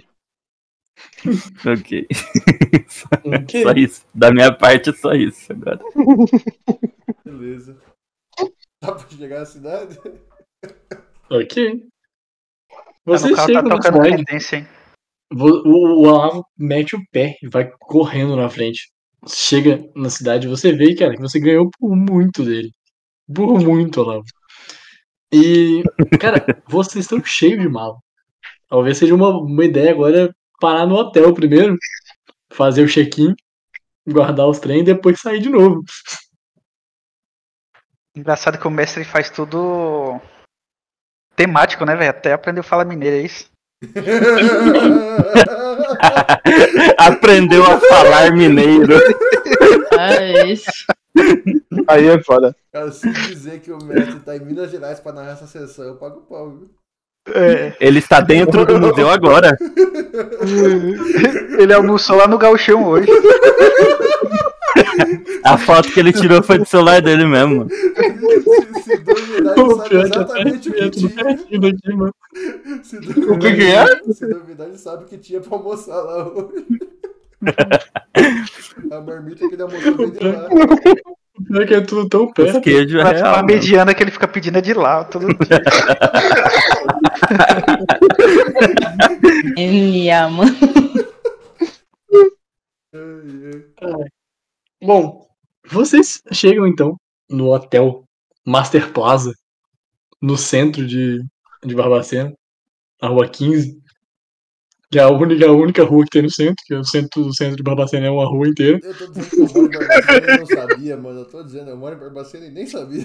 Ok. Ok. Só isso. Da minha parte, só isso agora. Beleza. Dá pra chegar na cidade? Ok. Tá Você no carro, chega tá na tocando cidade, Creedence, hein? o Olavo mete o pé e vai correndo na frente. Chega na cidade, você vê, cara, que você ganhou por muito dele. Por muito, Olavo. E, cara, vocês estão cheios de mala. Talvez seja uma ideia agora parar no hotel primeiro, fazer o check-in, guardar os trem e depois sair de novo. Engraçado que o mestre faz tudo temático, né, velho? Até aprendeu a falar mineiro, é isso? Aprendeu a falar mineiro. É isso. Aí é foda. Cara, se dizer que o mestre tá em Minas Gerais pra narrar essa sessão, eu pago o pau, viu? Ele está dentro do museu agora. Ele almoçou lá no Gauchão hoje. A foto que ele tirou foi do celular dele mesmo. Se duvidar, ele sabe exatamente o que tinha. Aqui, mano. Se duvidar, O que é? Se duvidar, ele sabe o que tinha pra almoçar lá hoje. A marmita que ele almoçou veio de lá. Pior que é tudo tão Os perto. queijos é A real. mano. mediana que ele fica pedindo é de lá todo dia. Ele ama. Bom, vocês chegam então no hotel Master Plaza, no centro de Barbacena, na rua 15, que é a única rua que tem no centro, que é o centro de Barbacena é uma rua inteira. Eu tô dizendo que eu moro em Barbacena e não sabia, mano. Eu tô dizendo, eu moro em Barbacena e nem sabia.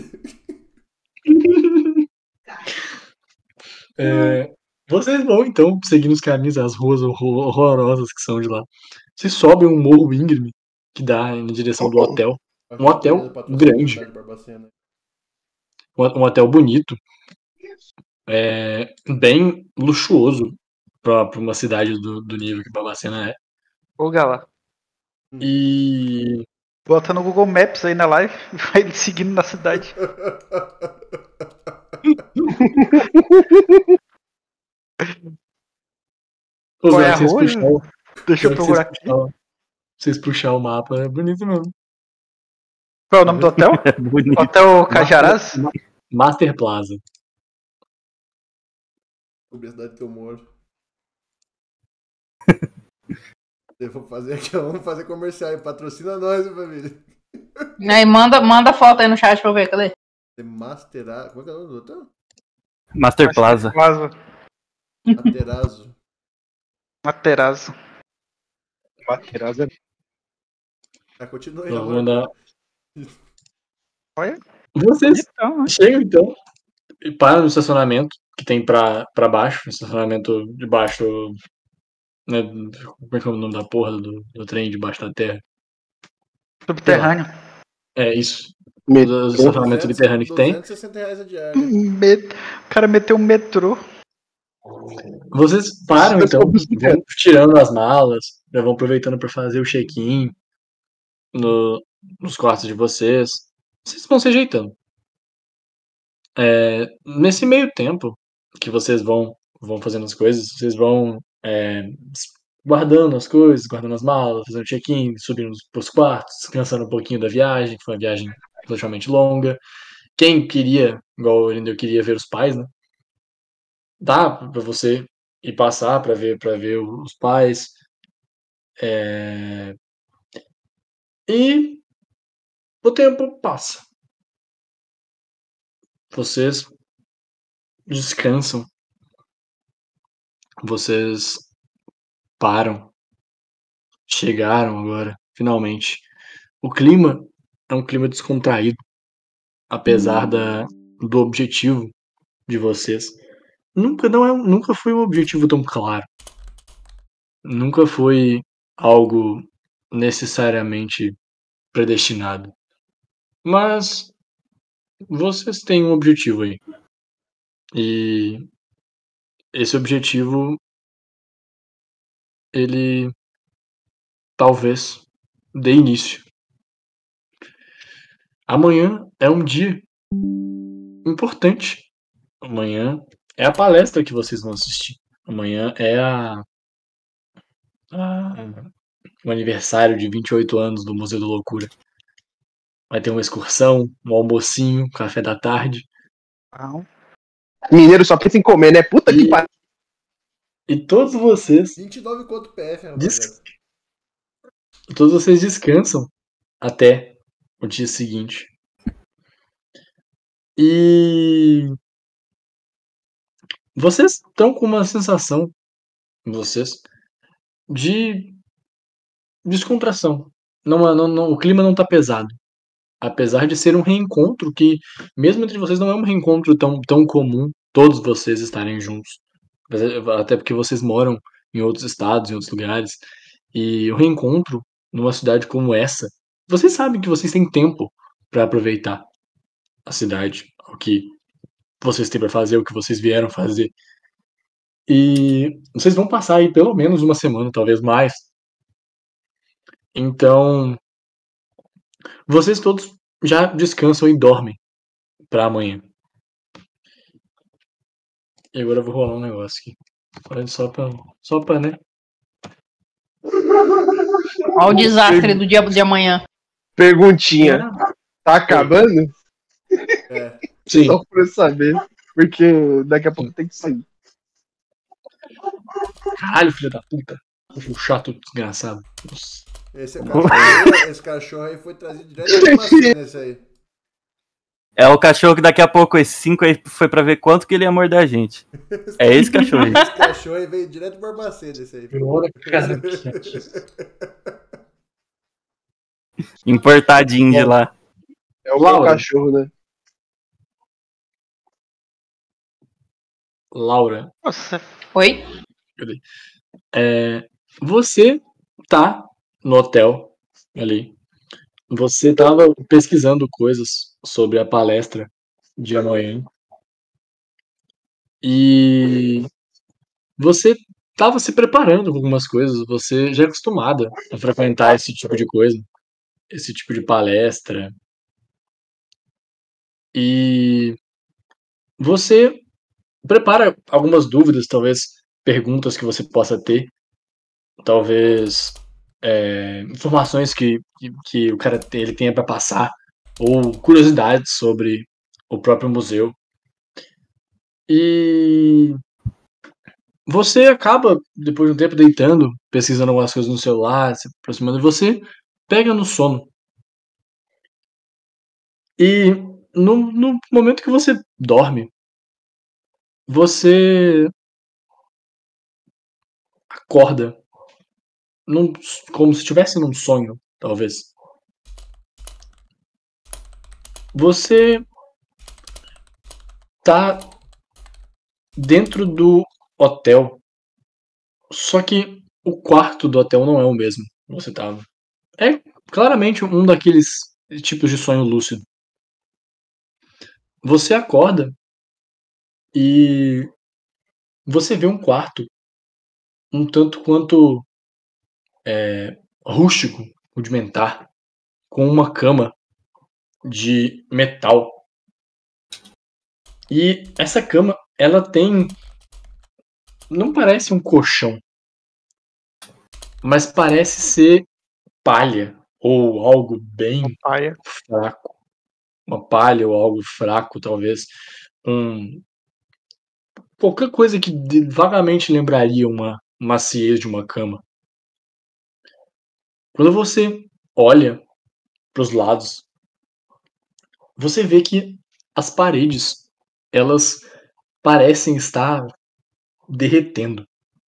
Vocês vão então seguindo os caminhos, as ruas horrorosas que são de lá. Vocês sobem um morro íngreme que dá em direção do hotel. Um hotel grande, Cidade de Barbacena. um hotel bonito, bem luxuoso pra uma cidade do nível que Barbacena é. Ô, Gala, E bota no Google Maps aí na live e vai ele seguindo na cidade. Qual é a vocês rua? puxar, Deixa eu procurar aqui. vocês puxar o mapa, é bonito mesmo. Qual é o nome do hotel? É bonito. Hotel Cajarás? Master Plaza. Sobre a cidade que eu moro. Eu vou fazer aqui, vamos fazer comercial aí. Patrocina nós, família. Aí manda foto aí no chat pra eu ver, cadê? Mastera... Como é que é o nome do hotel? Master Plaza. Materazo. Materazzo. Materazzo é Continua aí Eu vou agora. mandar. Olha. Vocês Então, chegam então e param no estacionamento que tem pra baixo, no estacionamento de baixo, né? Como é que é o nome da porra do trem debaixo da terra? subterrâneo. É isso. metrô. O estacionamento subterrâneo que tem. R$260 a diária. O cara meteu um metrô. Vocês param Eu então, sou bicicleta. vão tirando as malas, já vão aproveitando para fazer o check-in nos quartos de vocês. Vocês vão se ajeitando. Nesse meio tempo que vocês vão fazendo as coisas, vocês vão guardando as coisas, guardando as malas, fazendo check-in, subindo pros quartos, descansando um pouquinho da viagem, que foi uma viagem relativamente longa. Quem queria, igual o Erendel queria ver os pais, né? Dá pra você ir passar pra ver os pais. E o tempo passa. Vocês descansam. Vocês param. Chegaram agora, finalmente. O clima é um clima descontraído, apesar do objetivo de vocês. Nunca foi um objetivo tão claro. Nunca foi algo necessariamente predestinado. Mas vocês têm um objetivo aí. E esse objetivo ele talvez dê início. Amanhã é um dia importante. Amanhã é a palestra que vocês vão assistir. Amanhã é o aniversário de 28 anos do Museu da Loucura. Vai ter uma excursão, um almocinho, café da tarde. Não. Mineiro só pensa em comer, né? Puta que pariu. E todos vocês 29 quanto PF, rapaziada. todos vocês descansam até o dia seguinte. E vocês estão com uma sensação, vocês, de descontração. O clima não tá pesado. Apesar de ser um reencontro que, mesmo entre vocês, não é um reencontro tão comum todos vocês estarem juntos. Até porque vocês moram em outros estados, em outros lugares. E o reencontro numa cidade como essa, vocês sabem que vocês têm tempo para aproveitar a cidade, o que vocês têm para fazer, o que vocês vieram fazer. E vocês vão passar aí pelo menos uma semana, talvez mais. Então, vocês todos já descansam e dormem para amanhã. E agora eu vou rolar um negócio aqui. Só pra, né? Olha o desastre do dia de amanhã. Perguntinha. Tá acabando? É. Sim. Só pra eu saber. Porque daqui a pouco tem que sair. Caralho, filho da puta. O chato desgraçado. Nossa. Esse cachorro aí foi trazido direto da Macena, esse aí. É o cachorro que daqui a pouco esse 5 aí foi pra ver quanto que ele ia morder a gente. É esse cachorro aí. Esse cachorro aí veio direto do Barbacena, esse aí. Cara, Importadinho de lá. É o Laura. meu cachorro, né? Laura, Nossa, Oi? você tá no hotel ali. Você tava pesquisando coisas sobre a palestra de amanhã. E você tava se preparando com algumas coisas. Você já é acostumada a frequentar esse tipo de coisa, esse tipo de palestra. E você prepara algumas dúvidas, talvez perguntas que você possa ter, talvez informações que o cara ele tenha para passar, ou curiosidades sobre o próprio museu. E você acaba, depois de um tempo, deitando, pesquisando algumas coisas no celular, se aproximando, e você pega no sono. E no momento que você dorme, você acorda como se estivesse num sonho, talvez. Você tá dentro do hotel, só que o quarto do hotel não é o mesmo que você tava. É claramente um daqueles tipos de sonho lúcido. Você acorda e você vê um quarto um tanto quanto rústico, rudimentar, com uma cama de metal. E essa cama, ela tem... não parece um colchão, mas parece ser palha, ou algo bem paia. fraco. Uma palha ou algo fraco, talvez. Qualquer coisa que vagamente lembraria uma maciez de uma cama. Quando você olha para os lados, você vê que as paredes, elas parecem estar derretendo.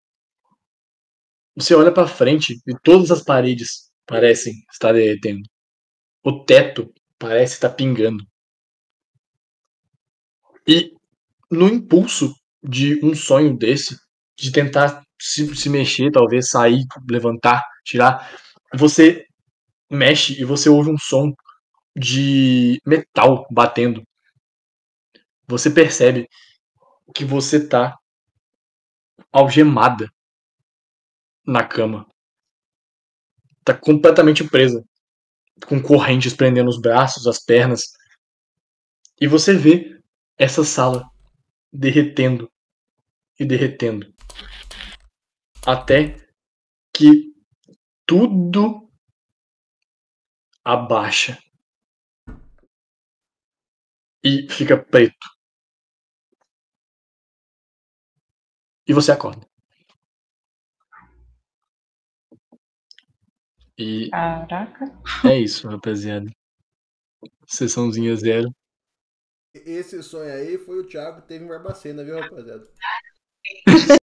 Você olha para frente e todas as paredes parecem estar derretendo. O teto parece estar pingando. E no impulso de um sonho desse, de tentar se mexer, talvez sair, levantar, tirar, você mexe e você ouve um som de metal batendo. Você percebe que você tá algemada na cama. Tá completamente presa, com correntes prendendo os braços, as pernas. E você vê essa sala derretendo e derretendo. Até que tudo abaixa. E fica preto. E você acorda. E Caraca. é isso, rapaziada. Sessãozinha 0. Esse sonho aí foi o Thiago que teve em Barbacena, viu, rapaziada?